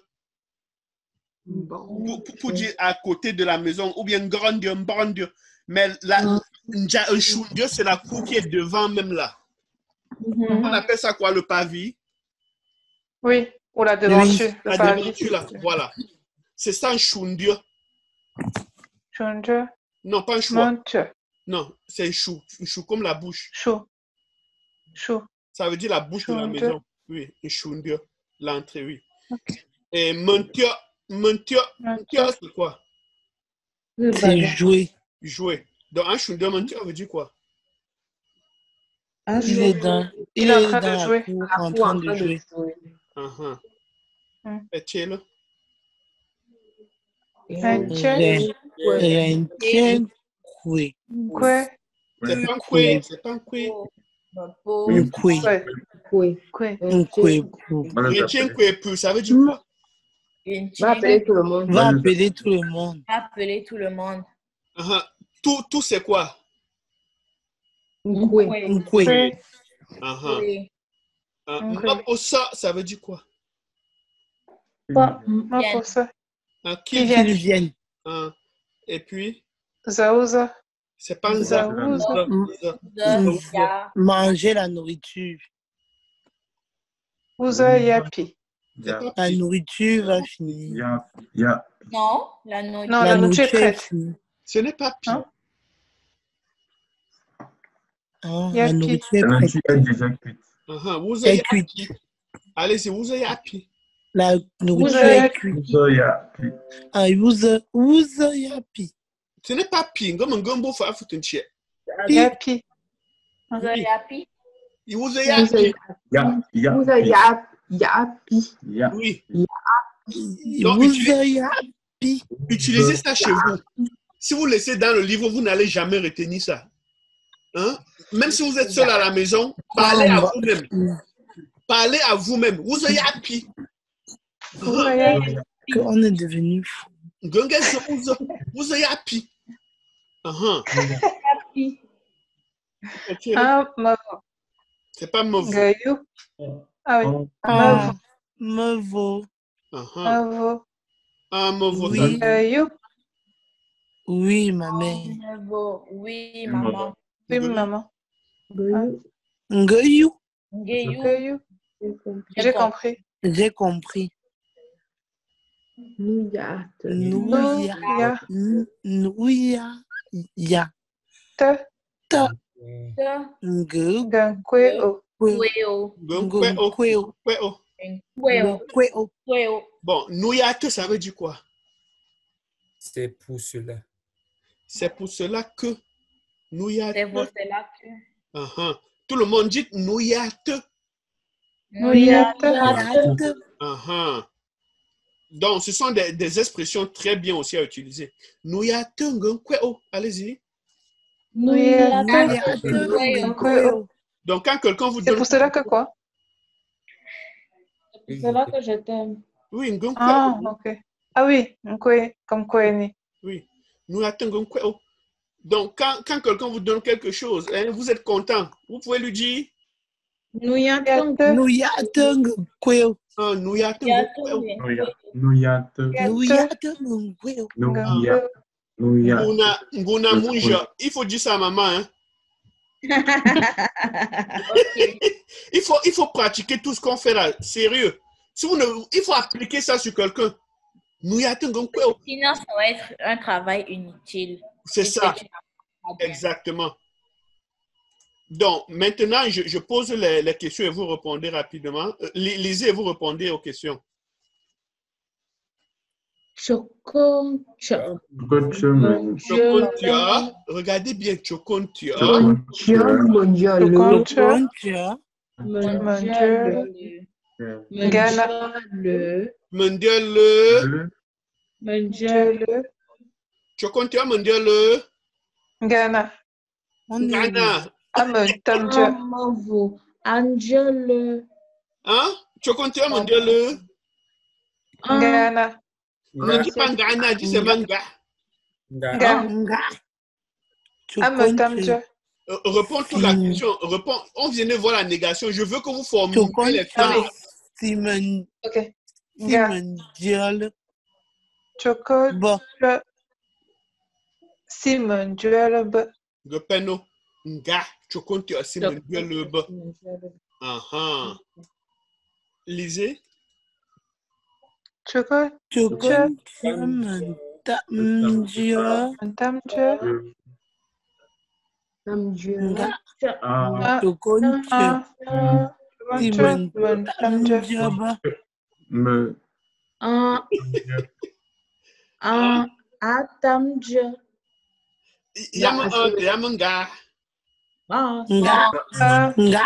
Bon.
Pour, pour, pour dire à côté de la maison, ou bien grandio, mbrandio. Mais la, nja- un chundio, c'est la cour qui est devant même là.
Mhm.
On appelle ça quoi, le pavis?
Oui. Ou la devanture.
La
Le pavé.
devanture là, voilà. C'est ça un chundio.
Chunje.
Non, pas un choix.
Monte.
Non, c'est un chou. Un chou comme la bouche.
Chou. Chou.
Ça veut dire la bouche de la
Chundio.
maison. Oui, un chundio. L'entrée, oui.
Ok.
Et mentio, mentio, mentio,
Monte.
c'est quoi?
C'est joué.
Jouer. Donc, un chundio, mentio veut dire quoi?
Il est dans, il
Il est en
est
train
dans
de
la
jouer.
cour
La
en
cour
train de jouer.
Uh-huh.
Hmm.
Et tu es là?
Un tien.
J'ai j'ai un tien coué.
Quoi?
C'est pas un coué, c'est pas un coué.
Po.
Nkwe.
Oui.
Kwe.
Nkwe.
Retiens que peu, ça veut dire quoi?
Va appeler tout le monde.
Va appeler tout le monde.
Appeler tout le monde.
Uh-huh. Tout, tout c'est quoi?
Nkwe.
Nkwe.
Uh-huh.
Oui.
Uh,
Ok.
Maposa, ça veut dire quoi?
Pas. Ma pour ça.
Uh,
Qui
qui
vient?
Qu'ils viennent.
Uh, et puis,
Zaouza.
c'est pas un za.
Zaouza.
za-
The,
za-
ya.
Manger la nourriture.
Ouza Yapi.
C'est pas
La
pi.
nourriture va finir.
Ya, ya.
Non, la nourriture.
Non,
La
la nourriture est
nourriture est
prête.
finie.
Ce n'est pas pi.
Hein?
Ah, la
Yapi.
nourriture est
La
prête.
nourriture est déjà cuite.
Uh-huh. Vous
Elle
avez
est cuite.
api. Allez-y, vous avez api.
La nourriture
Ouza
est
Yapi.
cuite.
So, ya.
Ah, ouza, ouza yapi.
Ce n'est pas pi. Comme un gumbo fa afutunche.
Yapi.
The
Oui.
yapi.
Vous avez
Vous
api.
Ya, ya.
Vous avez ya- yapi.
Ya.
Oui. Donc,
Ouza yapi.
utilisez ça chez vous. Si vous laissez dans le livre, vous n'allez jamais retenir ça. Hein? Même si vous êtes seul à la maison, parlez à vous-même. Parlez à vous-même. Vous avez api.
Ouza Yapi.
On est devenu fou.
Vous avez api. Uh-huh.
Yapi.
Ok.
Ah, Mavo.
C'est pas mauvais.
Gayou. Ah oui.
Ah,
Mavo.
Mavo.
Uh-huh.
Mavo.
Ah, mauvais.
Oui.
Gayou.
Oui, ma mère.
Mavo. Oui, maman.
Oui, maman.
Ngoyou.
Ngeyou.
Gayou. J'ai compris.
J'ai compris.
Nougat.
Nouya.
Ya.
Nouya. Ya.
Te.
Ta.
The,
Ngou.
Gankwe o.
Kweo.
Gonkweo.
Kweo.
Kweo.
Kweo.
Kweo.
Kweo.
Bon, nouyate, ça veut dire quoi?
C'est pour cela.
C'est pour cela que nouyate.
C'est pour cela que.
Uh-huh. Tout le monde dit nouyate.
Nouyate.
Yate.
Uh-huh. Donc, ce sont des, des expressions très bien aussi à utiliser. Nouyate gonkweo. Allez-y.
Nouyate.
Nouyate.
Kweo.
Kweo.
Donc, quand quelqu'un vous
C'est
donne.
pour cela que quoi?
C'est pour cela que je t'aime.
Oui, gonkweo.
Ah, ok. Ah oui, Nkwe, comme Kweni.
Oui. Nouyate gonkweo. Donc, quand, quand quelqu'un vous donne quelque chose, hein, vous êtes content, vous pouvez lui dire
Yate.
Nouyate. Kweo.
ah, nouyate gonkweo.
Nouya. Nouyate.
Nouyate. Kweo.
Nouya. Nouya.
Nguna, nguna
Le
munja. Il faut dire ça à maman. Hein.
Ok.
Il faut, il faut pratiquer tout ce qu'on fait là. Sérieux. Si vous ne, il faut appliquer ça sur quelqu'un. Nouyate gonkweo.
Sinon, ça va être un travail inutile.
C'est
Et
ça.
tu n'apprends pas bien.
Exactement. Donc, maintenant, je, je pose les, les questions et vous répondez rapidement. Euh, li- lisez et vous répondez aux questions.
Chocontia.
Gochumen.
Chocontia. Regardez bien, Chocontia.
Chocontia. Mondial.
Chocontia.
Concha.
Mondial. Ghana.
Le.
Mondial.
Mondial.
Chocontia mondial.
Ghana.
On est
Ghana.
Amutamja.
Amavo. Angel.
Hein? Chocontia mondial.
Ghana.
Ne dis pas Ghana, dis seulement Nga.
Nga.
Ga.
Nga.
Amutamja.
Euh, Réponds toute la question. Réponds. On vient de voir la négation. Je veux que vous formulez les
Choconcha.
phrases.
Simon.
Ok. Ga.
Simon Diol.
Choco.
Bon.
Simon Duel.
Gopeno. Nga. Chocontia. C'est mondial le bas. Ah Lisez.
Choco.
Choconcha. Mantamja.
Amutamja.
Nga.
Ah.
Choconcha.
Ah.
Simon
Amutamja.
Tamjaba.
Me.
Un. Un. Atamja.
Yama un, yama Nga.
Ah.
Nga.
Ah.
Nga.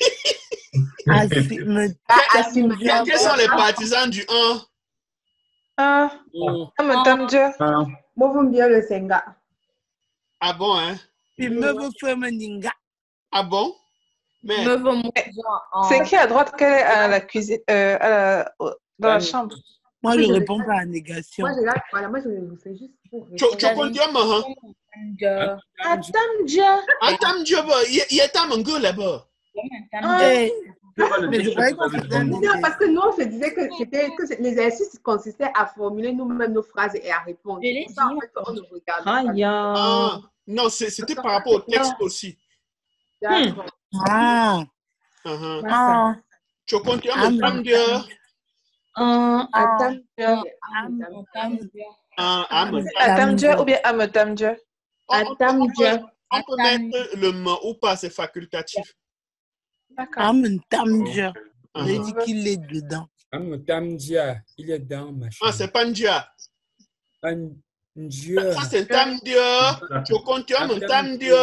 Asimon
Quels quels sont les partisans du un?
Ah.
Oh.
Amutamja.
Ah.
Moi, vous me dites le Senga.
Ah bon, hein?
Il me veut faire un ninga.
Ah bon? Mais,
Me veux genre en...
C'est qui à droite qu'elle est à la cuisine, euh, à la- dans la chambre?
Moi,
Oui,
je
je
réponds
réponds.
pas à négation.
Moi, je regarde, voilà, moi, je vous fais juste pour
tu
répondre.
tu comptes moi, hein?
De...
Atamja.
Attends, Dieu, bah, il y a ta mangue là-bas.
Ah,
Eh, mais je croyais que c'était un
Non,
exercice.
parce que nous, on se disait que c'était que c'est- l'exercice consistait à formuler nous-mêmes nos phrases et à répondre.
Je
C'est
l'ai
pour ça, en
dit.
fait, on ne regarde
ah,
pas.
ya.
Ah, non, c'est- c'était par rapport au texte aussi.
D'accord.
Ah,
Uh-huh.
ah,
Tu comptes moi,
ah,
Tam Dieu.
Ah,
Atamja.
am, am,
Ah, ah, mais-
Atamja ou bien Amatamja?
on, on peut, on, peut,
Atamja.
on peut mettre le mot ou pas, c'est facultatif.
D'accord.
am, tamja.
Uh-huh.
Il dit qu'il est dedans.
Am Tamdia, il est dans ma
Ah,
chambre.
c'est pas Ndia.
Un Dieu.
Ça, c'est Tam Dieu. Tu comptes moi, Tam Dieu.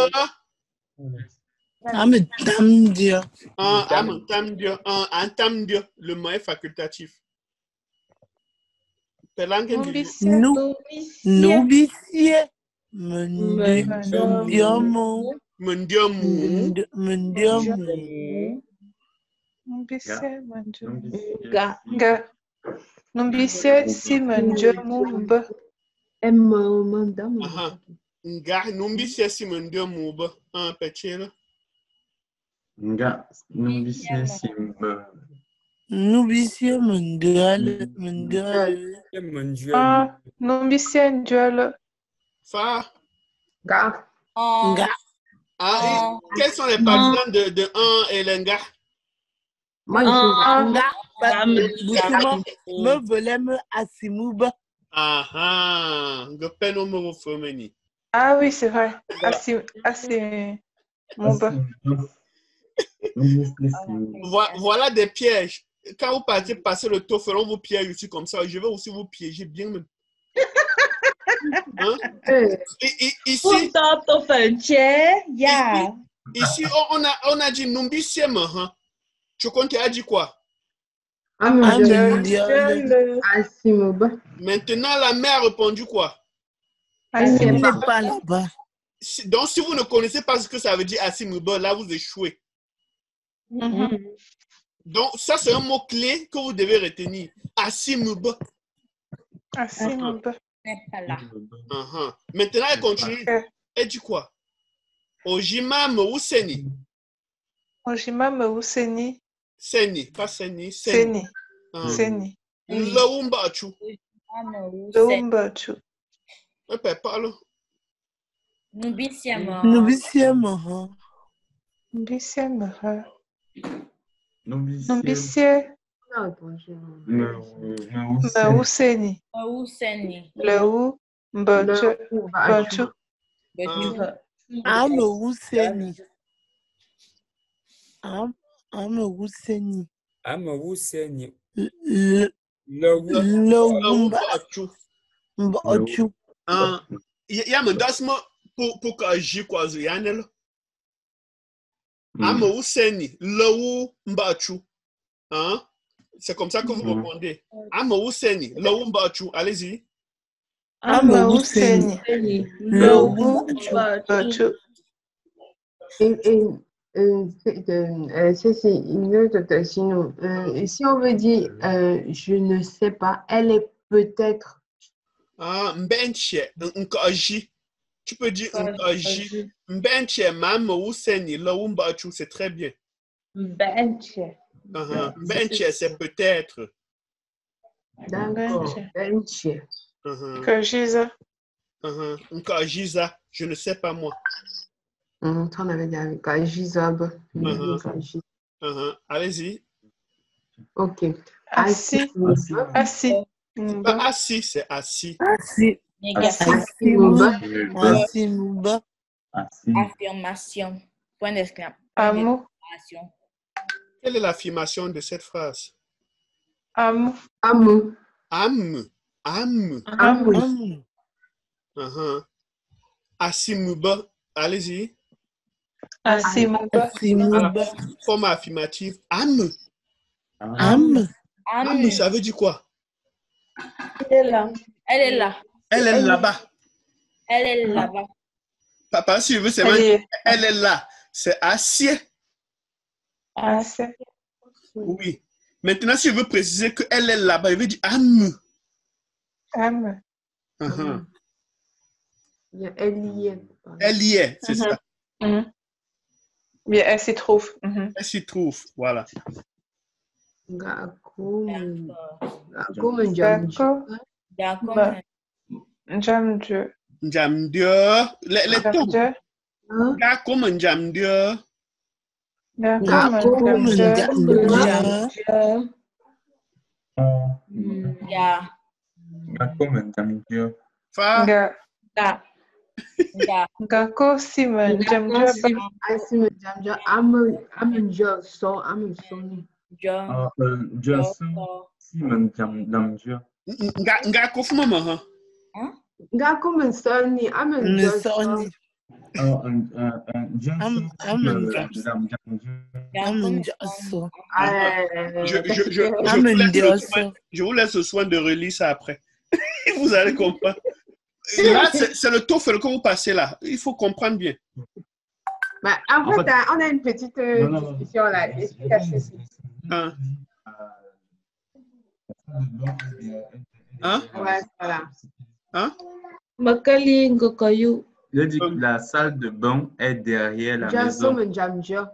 Am, tamja.
Ah, ah, mais Tam Dieu. Ah, un Tam Dieu. Le mot est facultatif. Pelangen du-
Numbisie.
Nous, Nubisie. Mendiamo.
Mendiamu.
Mendiamo.
Numbisie manju.
Ga.
Nga. Numbisie si manju mumba.
M, madame.
Aha. Nga, numbi siasi mendiamu ba. Ah, pechela.
Nga, numbisia simba.
Nubisie mendial. Mendial.
Mon Dieu.
Ah, numbisie njuala.
Fa.
Ga.
En...
Nga.
Ah, et
En...
quels sont les partisans de, de un et l'enga?
Moi, je suis
Ah,
Ga.
Parce que justement, me voulait me asimouba.
Ah ah. Nga peno mo femeni.
Ah oui, c'est vrai. Asi, asi, mumba.
Voi- Voilà des pièges. Quand vous partez passer le tour, feront vos pièges aussi comme ça. Je vais aussi vous piéger bien. même. Hein?
Euh,
I- i- Ici,
Puta, to fenche. Ya.
ici on, on a, on a dit numbisie hein. Tu comptes, tu as dit quoi?
Am,
Mendial.
Asimoba.
Maintenant, la mère a répondu quoi?
Il
Asi,
n'est pas là-bas.
Si- Donc, si vous ne connaissez pas ce que ça veut dire Asimuba, là, vous échouez.
Mhm.
Donc, ça, c'est un mot-clé que vous devez retenir. Asimuba.
asi mumba.
n'est pas là.
Uh-huh. Maintenant, elle continue.
Ok.
Elle dit quoi? Ojima me seni.
Ojima me seni.
Seni, pas seni, seni.
Seni.
Ah.
Seni.
Laumba chu.
Ah, non, c'est...
Lumba chu.
Elle peut parler.
Numbisie mo.
Nubisie maha.
Numbisie meha.
Numbisia.
Numbisie
Non, bonjour.
me seni.
Ou seni.
Le ou mbachu.
Le
Mbachu.
Betu.
Am useni. Am, am useni.
Am Wuseni.
Le,
Le
le
Laumba
wumba.
chu.
Mbachu.
Ah. Il y a un dasmo pour pour que j'y quoi, Yanel. Ama useni, lawu mbachu. Hein? C'est comme ça que vous
Mhm.
répondez. Ama useni, lawu mbachu. Allez-y.
Am
Me
useni.
seni.
Le
Le
wumba.
ou mbachu.
Et, et euh, c'est euh, euh, c'est- c'est une autre question. Euh, si on veut dire euh, je ne sais pas, elle est peut-être.
Ah, mbenche, nkaji. Tu peux dire nkaji. Mbenche, mama useni, lawu mbachu. C'est très bien.
Bench.
Uh-huh. Mbenche, c'est peut-être.
D'accord. Bench.
Uh-huh.
Kajiza.
Uh-huh. Nkajiza, je ne sais pas moi.
Hum, on avait dit avec Kajizob.
Uh-huh. Uh-huh. Allez-y.
Ok.
Assis.
Asimoba.
Assis.
Pas
Mumba.
assis, c'est assis.
Asi.
Négation.
Asimoba.
Asimouba.
Affirmation. Point d'exclamation.
Amu.
Quelle est l'affirmation de cette phrase?
Amu.
Amu.
Am. Am.
Amu.
Am.
Uh-huh. Asimuba. Allez-y.
Assis mumba.
Asimouba.
Forme affirmative. Am.
Am.
Am, ça veut dire quoi?
Elle est là. Elle est là.
Elle est là-bas.
Elle est là-bas.
Papa, si je veux, c'est
Elle
même-
est-
elle est là. C'est assied.
Ah, c'est.
Oui. Maintenant, si je veux préciser qu'elle est là-bas, je vais dire am.
Am.
Uh-huh.
Elle y est.
Elle y est, c'est
Mhm.
ça.
Mhm. Bien, elle s'y trouve. Mhm.
Elle s'y trouve, voilà.
Ngako
D'accord.
ngako menjamji.
D'accord.
D'accord.
Bah, J'aime Dieu.
Njamdio. Les, les
J'aime
tons.
Dieu.
Hein?
Gars comme njamdio.
D'accord,
Ngako
j'aime Dieu.
menjamdia.
Dieu. Mm, yeah.
Ngako menjamdio.
Fa.
Nga-
Yeah. Yeah.
Ngako Simon, j'aime Dieu.
Ngako si asi menjamji. Ame amenjo so amensoni.
John.
Ah, euh, Johnson, si menjamdio.
Nga nga kofuma maha.
Hein?
Ngako mensoni amenjo so.
Nsoni.
Ah, un, un, un Johnson,
Am
si
amenjaso.
menjamdio.
Amenjaso.
Je, je, je, je, vous laisse
Amendio
le soin,
so.
je vous laisse le soin de relire ça après. Vous allez comprendre. Là, c'est c'est le TOEFL que vous passez là. Il faut comprendre bien.
Bah, en
En
fait,
fait-
hein, on a une petite euh,
Non, non, non.
discussion là. Explication.
Hein? Hein?
Ouais, voilà.
Hein?
Makali Ngokoyu.
Il a dit que la salle de bain est derrière la
Jaso
maison.
menjamjo.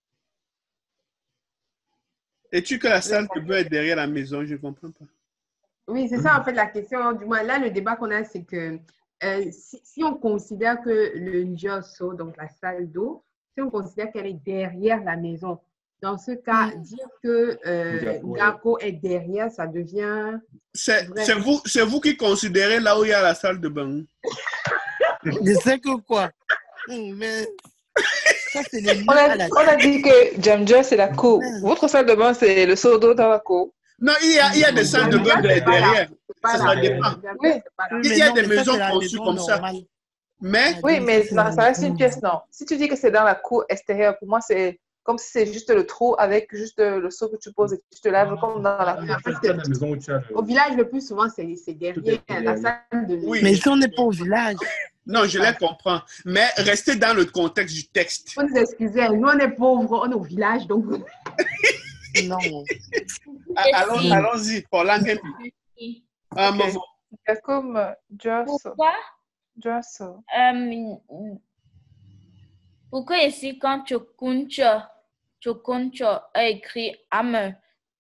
Es-tu que la salle de bain est derrière la maison? Je ne comprends pas.
Oui, c'est ça en fait la question. Du moins, là, le débat qu'on a, c'est que euh, si, si on considère que le Njoso, donc la salle d'eau, si on considère qu'elle est derrière la maison, dans ce cas, dire que euh,
Ngako,
Ngako est derrière, ça devient.
C'est
Vrai.
c'est vous, c'est vous qui considérez là où il y a la salle de bain.
Je sais que quoi. Hum, Mais ça, c'est les
On
mains à
a,
la
on a dit que j'aime Dieu, c'est la cour. Votre salle de bain, c'est le seau d'eau dans la cour.
Non, il y a, il y a des salles de bain
Jamja, c'est pas là.
derrière.
C'est pas
Ça,
là.
ça dépend.
Jamja,
Oui.
c'est pas là.
Il
Mais
y a
non,
des
mais ça,
maisons
c'est la
conçues
maison
comme ça.
normale.
Mais,
Ah,
Oui,
donc,
mais
ça, c'est
non,
la
ça reste une
maison
pièce, non. Si tu dis que c'est dans la cour extérieure, pour moi, c'est comme si c'est juste le trou avec juste le seau que tu poses et tu te laves comme dans la
Mais
cour.
en fait,
Il y a des maisons où tu as le-
au village, le plus souvent, c'est c'est derrière la salle de
Oui.
Mais si on n'est pas au village,
non, je les comprends. Mais restez dans le contexte du texte.
Vous nous excusez, nous on est pauvres, on est au village, donc
non.
Ah, allons- Allons-y, pour l'anglais. Ah,
Ok.
Movo.
Comme Josso.
Pourquoi?
Josso.
Euh, pourquoi ici, quand Chokuncho, Chokuncho a écrit Am,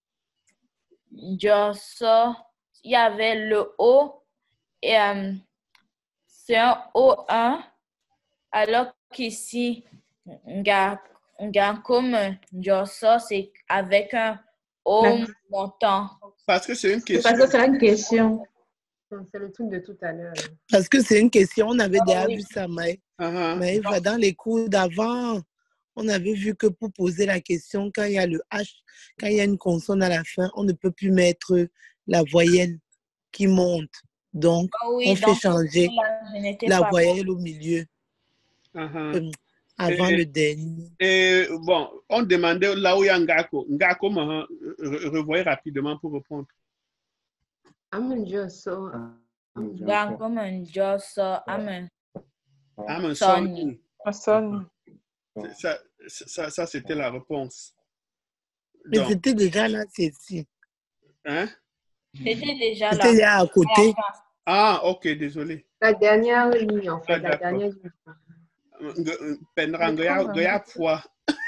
Josso, il y avait le O et euh, c'est un O un, alors qu'ici, nga, nga comme Josso, c'est avec un O
D'accord.
montant.
Parce que c'est une
C'est
question.
parce que c'est une question.
c'est le truc de tout à l'heure.
Parce que c'est une question, on avait déjà
oui.
vu ça, Maë.
Uh-huh.
Maëva, dans les cours d'avant, on avait vu que pour poser la question, quand il y a le H, quand il y a une consonne à la fin, on ne peut plus mettre la voyelle qui monte. Donc,
Ah oui,
on
dans
fait
ce
changer
cours-là, je n'étais
la
pas là.
voyelle au milieu,
Uh-huh.
euh, avant
Et-
le dernier.
Et bon, on demandait là où il y a Ngako. Ngako, maha, re- revoyez rapidement pour répondre.
Amen, so.
Nga comme un Josso, Am,
Ah, mais
Sonny.
Un son.
ça, ça, ça, ça, c'était la réponse.
Mais
Donc,
c'était déjà là, c'est ici.
hein?
C'était déjà
C'était
là.
déjà à côté.
Ah, ok, désolé.
La dernière ligne, en fait,
Ah,
la
d'accord.
dernière ligne.
Ng- Penra, ngoya- ngoya poa.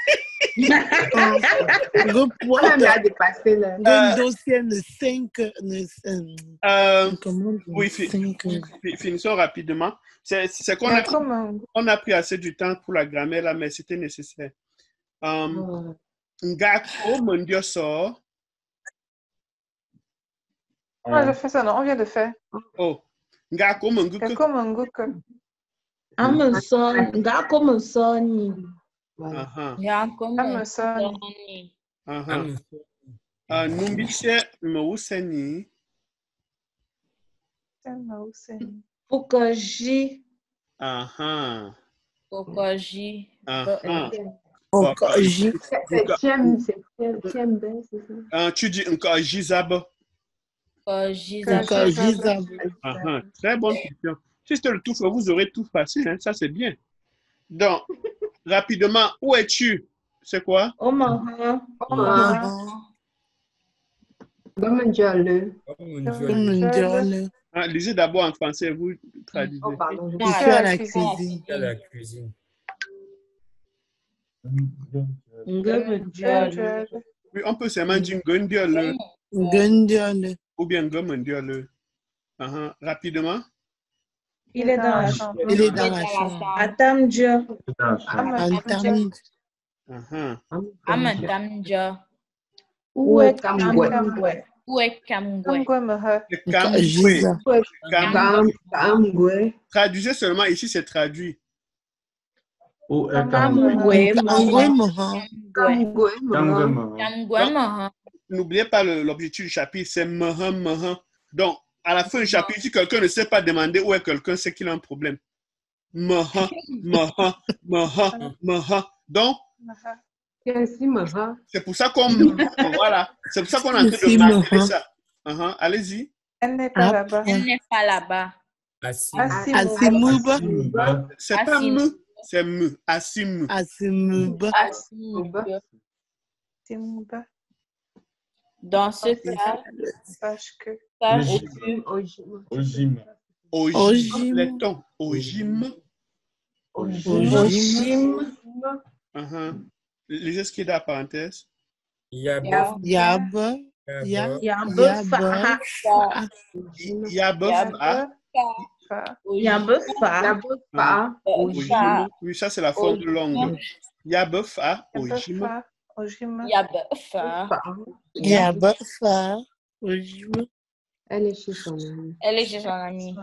Le
On
poids
a bien dépassé là.
d'un dossier de cinq.
Euh,
Comment dire,
oui, fi-
cinq.
fi- finissons rapidement. C'est c'est qu'on a,
Comme un.
on a pris assez du temps pour la grammaire là, mais c'était nécessaire. Um, Ngako, mondio so.
On a fait ça, non? On vient de faire.
Oh, Ngako, monguke.
Comme un gouk.
Amazon, Ngako Musoni.
Aha,
Nga comme un
Amazon.
Sonny.
aha. Uh, Numbishe Mawuseni.
Fukaji.
Aha,
Kokoji.
aha.
Encore, J.
C'est Tiem, c'est Tiem, c'est ça.
Uh, tu dis encore Jizab.
Kokoji.
Encore, J.
Aha, très bonne question. Si c'était le tout, vous aurez tout facile, hein, ça c'est bien. Donc, rapidement, où es-tu? c'est quoi?
Omaha.
Gomenjole.
Gomenjole.
Ah, lisez d'abord en français, vous traduisez.
Oh, pardon.
Je suis à la cuisine.
À la cuisine.
Gomenjole.
Oui, on peut seulement dire Gondiole
Gondiole.
ou bien Gomendiole. Uh-huh. Rapidement.
Il est dans la chambre.
Il est dans la chambre.
Atamja.
Antamja.
Uh-huh.
Amadamja.
Où est Kamgwe?
Où est Kamgwe?
Giza.
Kamgwe. Traduisez seulement, ici c'est traduit.
Où est
Kamgwe?
Kamgwe Mohan.
Kamgwe Mohan.
N'oubliez pas le- l'objectif du chapitre, c'est Mohan Mohan. Donc, à la fin du chapitre, si quelqu'un ne sait pas demander où est quelqu'un, c'est qu'il a un problème. Mohan, Mohan, Mohan, Mohan. Donc, c'est pour ça qu'on voilà, c'est pour ça qu'on est en train de marquer ça. Uh-huh. Allez-y.
Elle n'est pas là-bas.
Elle n'est pas là-bas.
Asimuba.
C'est pas
Asim.
mu, c'est mu. Asim.
Asimuba.
Asimuba.
Dans ce cas,
Sache que.
sache
Ojim.
Ojim. Les tons. Ojim.
Ojim.
Uh-huh. Lisez ce qui est dans la parenthèse.
Yaba.
Yaba.
Yaba.
Yambefa.
Yabefa.
Yambefa.
Ojim. Oui, ça c'est la forme longue. Yabefa. Ojim.
Yabefa. Ojima.
Yabefa.
Yabefa. Ojim.
Elle est chez son ami.
Elle est chez son ami.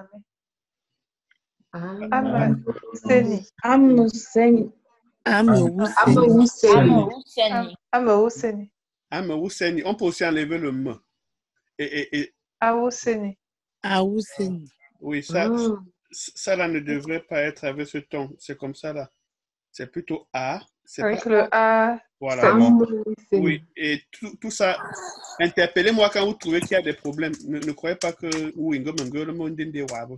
Amawuseni.
Amnuseni.
Amawuseni.
Amawuseni.
Amawuseni.
Amawuseni. On peut aussi enlever le m. Et, et, et
Awuseni.
Awuseni.
oui, ça,
Ah.
ça là ne devrait pas être avec ce ton. C'est comme ça là. C'est plutôt A. C'est
Avec
pas-
le A.
Voilà.
Amawuseni.
Oui, et tout, tout ça, interpellez-moi quand vous trouvez qu'il y a des problèmes. Ne, ne croyez pas que oui, le monde est wab.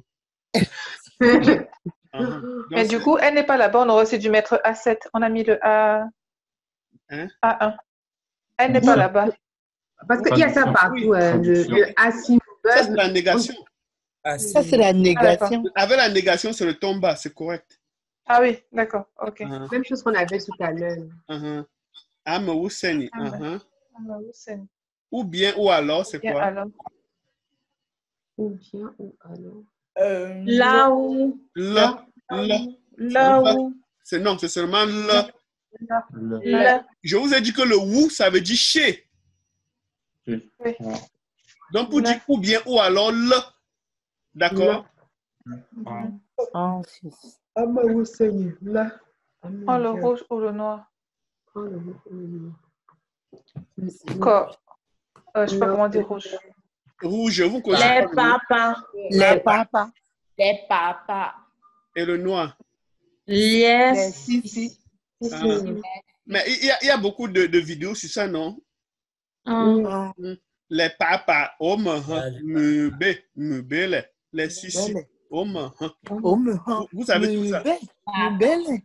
Mais du coup, elle n'est pas là-bas. On aurait aussi dû mettre A sept. On a mis le A.
Hein?
A un. Elle n'est pas là-bas.
Parce qu'il y a ça partout, hein, le, le asim.
Ça, c'est la négation.
Ça, c'est la négation.
Avec la négation, c'est le ton bas, c'est correct.
Ah oui, d'accord. Ok.
Uh-huh.
Même chose qu'on avait tout à l'heure.
Uh-huh. Amawuseni.
Ah,
Uh-huh.
Amawuseni.
Ou bien, ou alors, c'est
Bien
quoi?
alors.
Ou bien, ou alors.
Euh,
Là où.
Le. Le.
Là où.
C'est non, c'est seulement le.
Là.
Je vous ai dit que le ou, ça veut dire chez.
Oui.
Donc, pour
Le.
dire ou bien, ou alors le. D'accord?
Oh,
Amawuseni. Là.
Oh, le rouge ou le noir.
Oh, le rouge ou le noir.
Quoi? Euh, je sais pas comment dire rouge.
Rouge, vous connaissez
Les
pas
papas.
Les papas.
les papas.
le- Et le noir.
Les
Sisi.
Ah. Mais il y, a, il y a beaucoup de, de vidéos sur ça, non?
Ah.
Les papas, oh, me be, me belle, les sisi, oh,
Oh, me
vous, vous savez tout ça?
Me belle.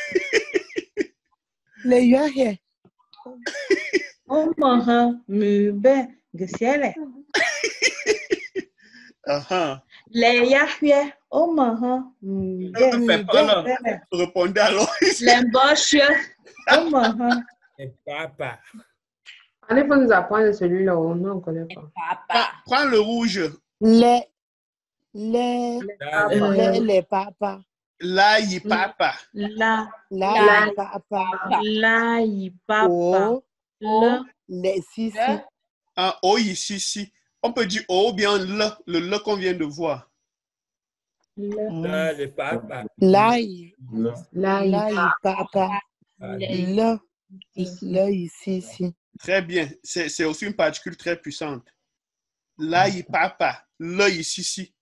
Les yahé.
Omaha. Mube. Gesiele.
Uh-huh.
Les Yahweh. Omaha.
Ne fais pas là.
Mube.
Répondez alors.
Les Boches. Omaha.
Les papas.
Allez, il faut nous apprendre celui-là. On ne connaît pas.
Papa.
Prends le rouge.
Les. Les.
Là,
Les, les papas.
Là, il papa.
La.
Là,
La.
les papas.
La. Y papa.
Oh,
Le.
les sisi.
Un O ici, ici. On peut dire O ou bien le, le le qu'on vient de voir.
Le.
là, les papas.
Là, il
Là, il
là, il papa.
Les-
Là, là, ici, ici.
Très bien. C'est c'est aussi une particule très puissante. Là, il papa. Le ici, ici.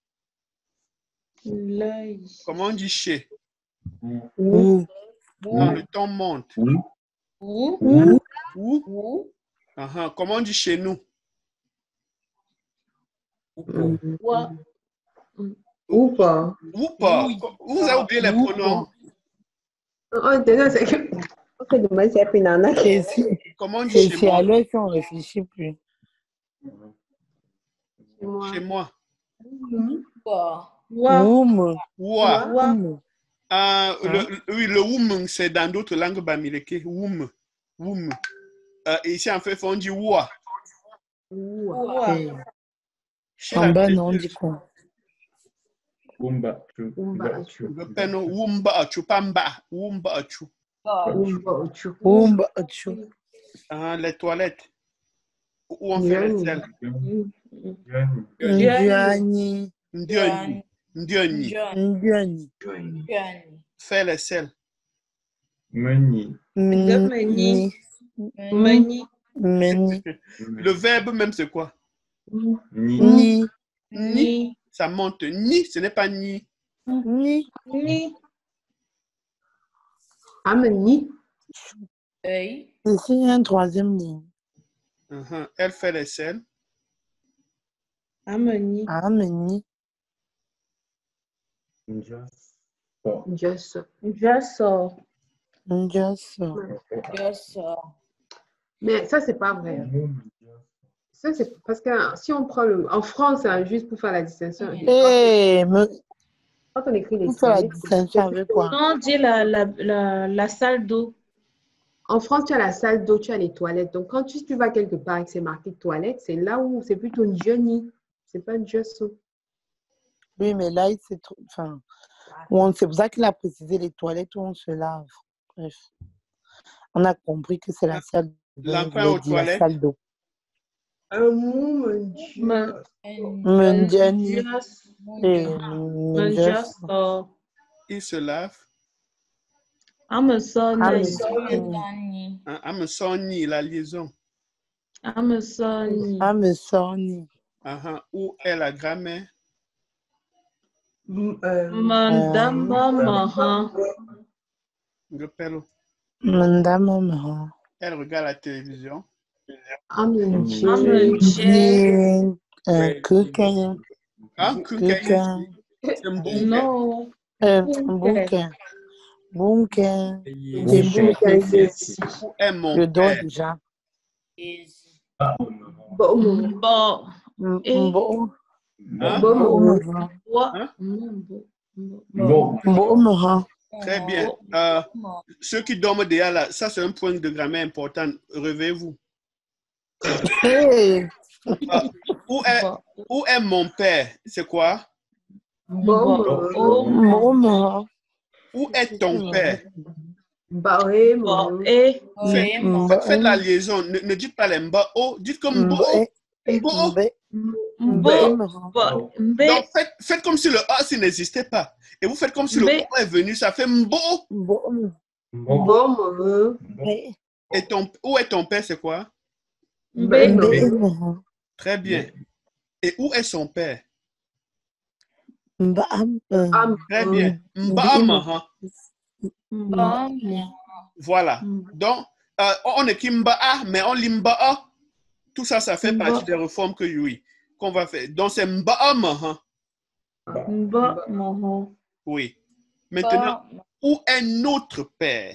Le.
Comment on dit chez?
Ou.
Quand le ton monte.
Où?
Ou?
Où?
Uh-huh. Comment on dit chez nous?
Wa.
Ou pas.
Ou pas. Vous avez oublié les pronoms?
Oh, déjà, c'est que. Ok, demain, c'est un nana.
C'est si,
Comment on dit
c'est
chez
si
moi?
à l'heure qu'on réfléchit plus.
Chez moi.
Quoi?
Wa.
Woum,
Wa.
Wa.
woum.
Ah,
Hein?
le, le- oui, le woum, c'est dans d'autres langues bamileke. Woum. Woum. Euh, et ici, en fait, on dit wa.
Ouah.
Et
Chez
en
la
bas, non, on dit quoi?
Wumba, chu,
Oumba
ba,
achu.
chu,
le
ba,
peno
chu.
wumba achu, pamba. Wumba achu.
Oumba achu.
Woum, achou.
Ah, les toilettes. Où on fait les
Nyani.
selles.
Johnny,
Ndiani,
Ndioni. Ndioni.
John.
Ndiani,
Johnny.
John.
Faire les selles.
Meni,
Meni,
Meni.
Meni,
Le verbe même, c'est quoi?
Ni,
Ni,
Ni.
Ni.
Ça monte. Ni, ce n'est pas ni.
Ni,
Ni.
Ameni.
Œil.
ici, il y a un troisième ligne.
Uh-huh. Elle fait les selles.
Ameni.
Ameni,
Just, so,
Just.
Just.
Ndiaso.
Je sors.
Mais ça, c'est pas vrai.
Wum,
Ça, c'est parce que si on prend le. En France, hein, juste pour faire la distinction.
Eh, me,
Quand on écrit les
pour faire la
séries,
distinction avec quoi?
Non, dis la, la, la, la salle d'eau.
en France, tu as la salle d'eau, tu as les toilettes. Donc, quand tu, tu vas quelque part et que c'est marqué toilette, c'est là où c'est plutôt une Johnny. C'est pas un just.
Oui, mais là, c'est trop. Enfin, où on- c'est pour ça qu'il a précisé les toilettes où on se lave. Bref, on a compris que c'est la salle de bain.
L'emprunt
Il
aux
voulait dire la
toilettes.
salle d'eau.
Un mou, mon Dieu.
Me-
Mundiani.
Just.
Eh,
Me
Mundiaso.
just.
Il se lave.
I'm son.
Ami.
Dani.
Hein, I'm sorry, la liaison.
I'm son.
Amesoni.
Uh-huh. Où est la grammaire?
Mm, euh,
Mandamba maha.
Repelle.
Mandama maha.
Elle regarde la télévision.
I'm J.
I'm J.
Bien, un coquin,
Hein? Kukai.
coquin,
C'est un bon
No.
un
Bunker.
bouquin, bouquin,
Yes.
des
Bunker.
bouquins.
Où est mon
Je dors
père?
déjà.
Is.
ah,
Bon, mon-
Bo. Eh.
Mbo,
Hein?
bon,
mbo
mon-
maha.
What?
Hein?
Mbo.
Bon,
Mbo maha.
Très bien. Euh, ceux qui dorment déjà là, ça c'est un point de grammaire important. Réveillez-vous.
Hey,
Euh, où, est,
Bo.
où est mon père? C'est quoi?
bon,
Bo.
mon-
Oh.
mbo maha.
Où est ton père?
Barré,
Bo.
mon-
Eh.
Faites,
Vraiment.
faites- faites la liaison. Ne, ne dites pas les mba. Oh, dites comme mbo.
Mbe,
Mbo.
mbe,
Mbo.
maha.
Bo. Mbe.
Donc faites, faites comme si le A s'il n'existait pas. Et vous faites comme si le
Mbe.
O est venu. Ça fait mbo.
Mbo,
bon,
bon, mon-
mbe,
Et ton, où est ton père? C'est quoi?
Mbe.
mbe maha.
Très bien. Et où est son père?
Mba,
Am-
Très bien. Mbama.
Bon.
Voilà. Donc, euh, on écrit Mba'a, mais on lit Mba'a. Tout ça, ça fait
Mba.
partie des réformes que oui, qu'on va faire. Donc, c'est Mba'a Maha.
Mba. Moho.
Oui. Maintenant, où est notre père?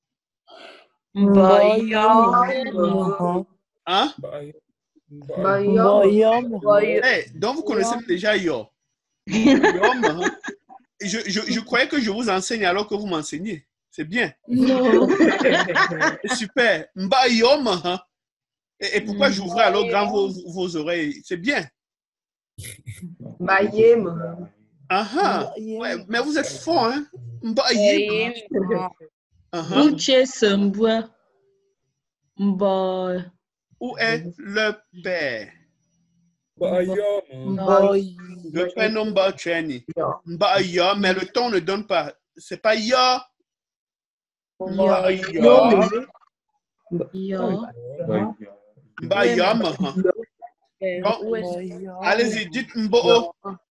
Mba.
maha.
Hein?
Bah, yo.
Mboyo maha.
Eh, donc, vous connaissez déjà Yo. Yo Maha. Je, je, je croyais que je vous enseigne alors que vous m'enseignez. C'est bien.
No.
Super. Mba Yo Maha. Et, et pourquoi j'ouvrais alors grand vos, vos oreilles? C'est bien.
Bah, yé, mon-
Ah ah. Ouais, mais vous êtes fort, hein? Mba Yo Maha. Ah ah.
Uche Sembwa. Mba.
Où est le père?
Mboy.
Le prénom Mba Cheni.
Yo.
Mba Ya, mais le ton ne donne pas. C'est pas Ya. Mba
Yo.
Ya.
Yo.
Mba Ya Maha. Bon,
Mboyo.
allez-y, dites Mbo.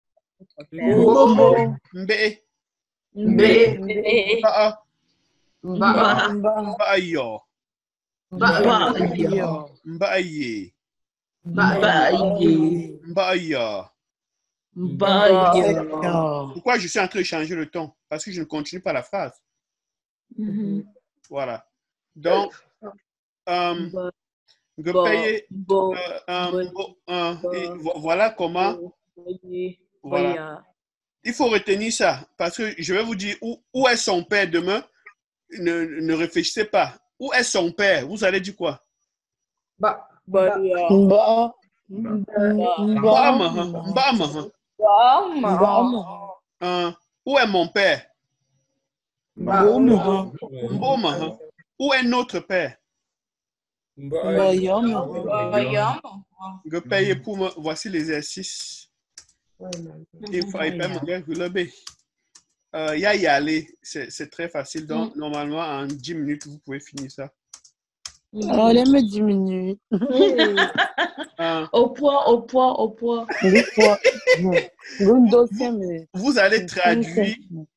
Mbo.
Mbe.
Bé.
Mba.
Bah,
Mba.
Mba Ya.
bah,
Yo.
Mba Ye.
bah,
Mba. Ye.
Mba Ya.
Mba. Yo.
Yo.
Pourquoi je suis en train de changer le ton? Parce que je ne continue pas la phrase.
Mhm.
Voilà. Donc, euh, je
Bon,
paye,
bon,
euh, euh,
bon,
bon, euh, et
bon,
vo- voilà comment,
bon, voyez,
voilà.
voyez.
Il faut retenir ça, parce que je vais vous dire où, où est son père demain. Ne, ne réfléchissez pas. Où est son père? Vous allez dire quoi?
Bah,
Bah,
bah,
yeah.
Bah,
Bah,
Bah, mahan, bah, mahan.
bah,
bah,
bah.
Euh, où est mon père?
bah,
bon,
Mbo mahan. Où est notre père?
bah, yum.
Bah, yum.
Je paye pour me. Voici l'exercice.
ouais, non.
Il faut il peut me dire que le B. Euh, y a y aller. C'est c'est très facile. Donc, normalement, en dix minutes, vous pouvez finir ça.
Alors, elle me dix minutes.
Euh,
Au poids, au poids, au poids.
Des fois, un dossier, mais.
vous allez traduire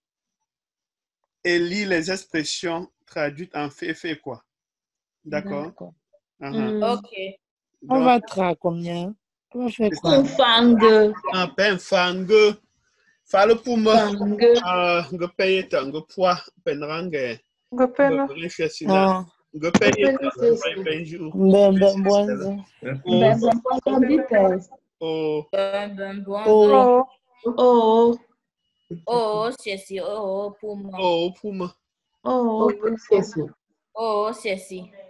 et lire les expressions traduites en fait, fait quoi. D'accord?
D'accord.
Uh-huh.
Ok.
On
Donc,
va tra combien? On va faire
c'est
quoi?
ça.
Kufang.
Un pain fang. Falo pour moi.
Fang.
Euh, je paye tant, je poids, penrangue.
Ngopena.
Je réfléchis là.
Ah,
Je paye
Ngopena,
tant,
c'est
je paye ben jour.
ben, ben, bon.
Oh,
Ben, ben, bon, vitesse.
oh,
Ben, ben, bon,
Oh,
Oh,
Oh,
oh, c'est si, oh, pour moi.
oh, pour moi.
oh.
oh, c'est ça.
Oh, c'est si.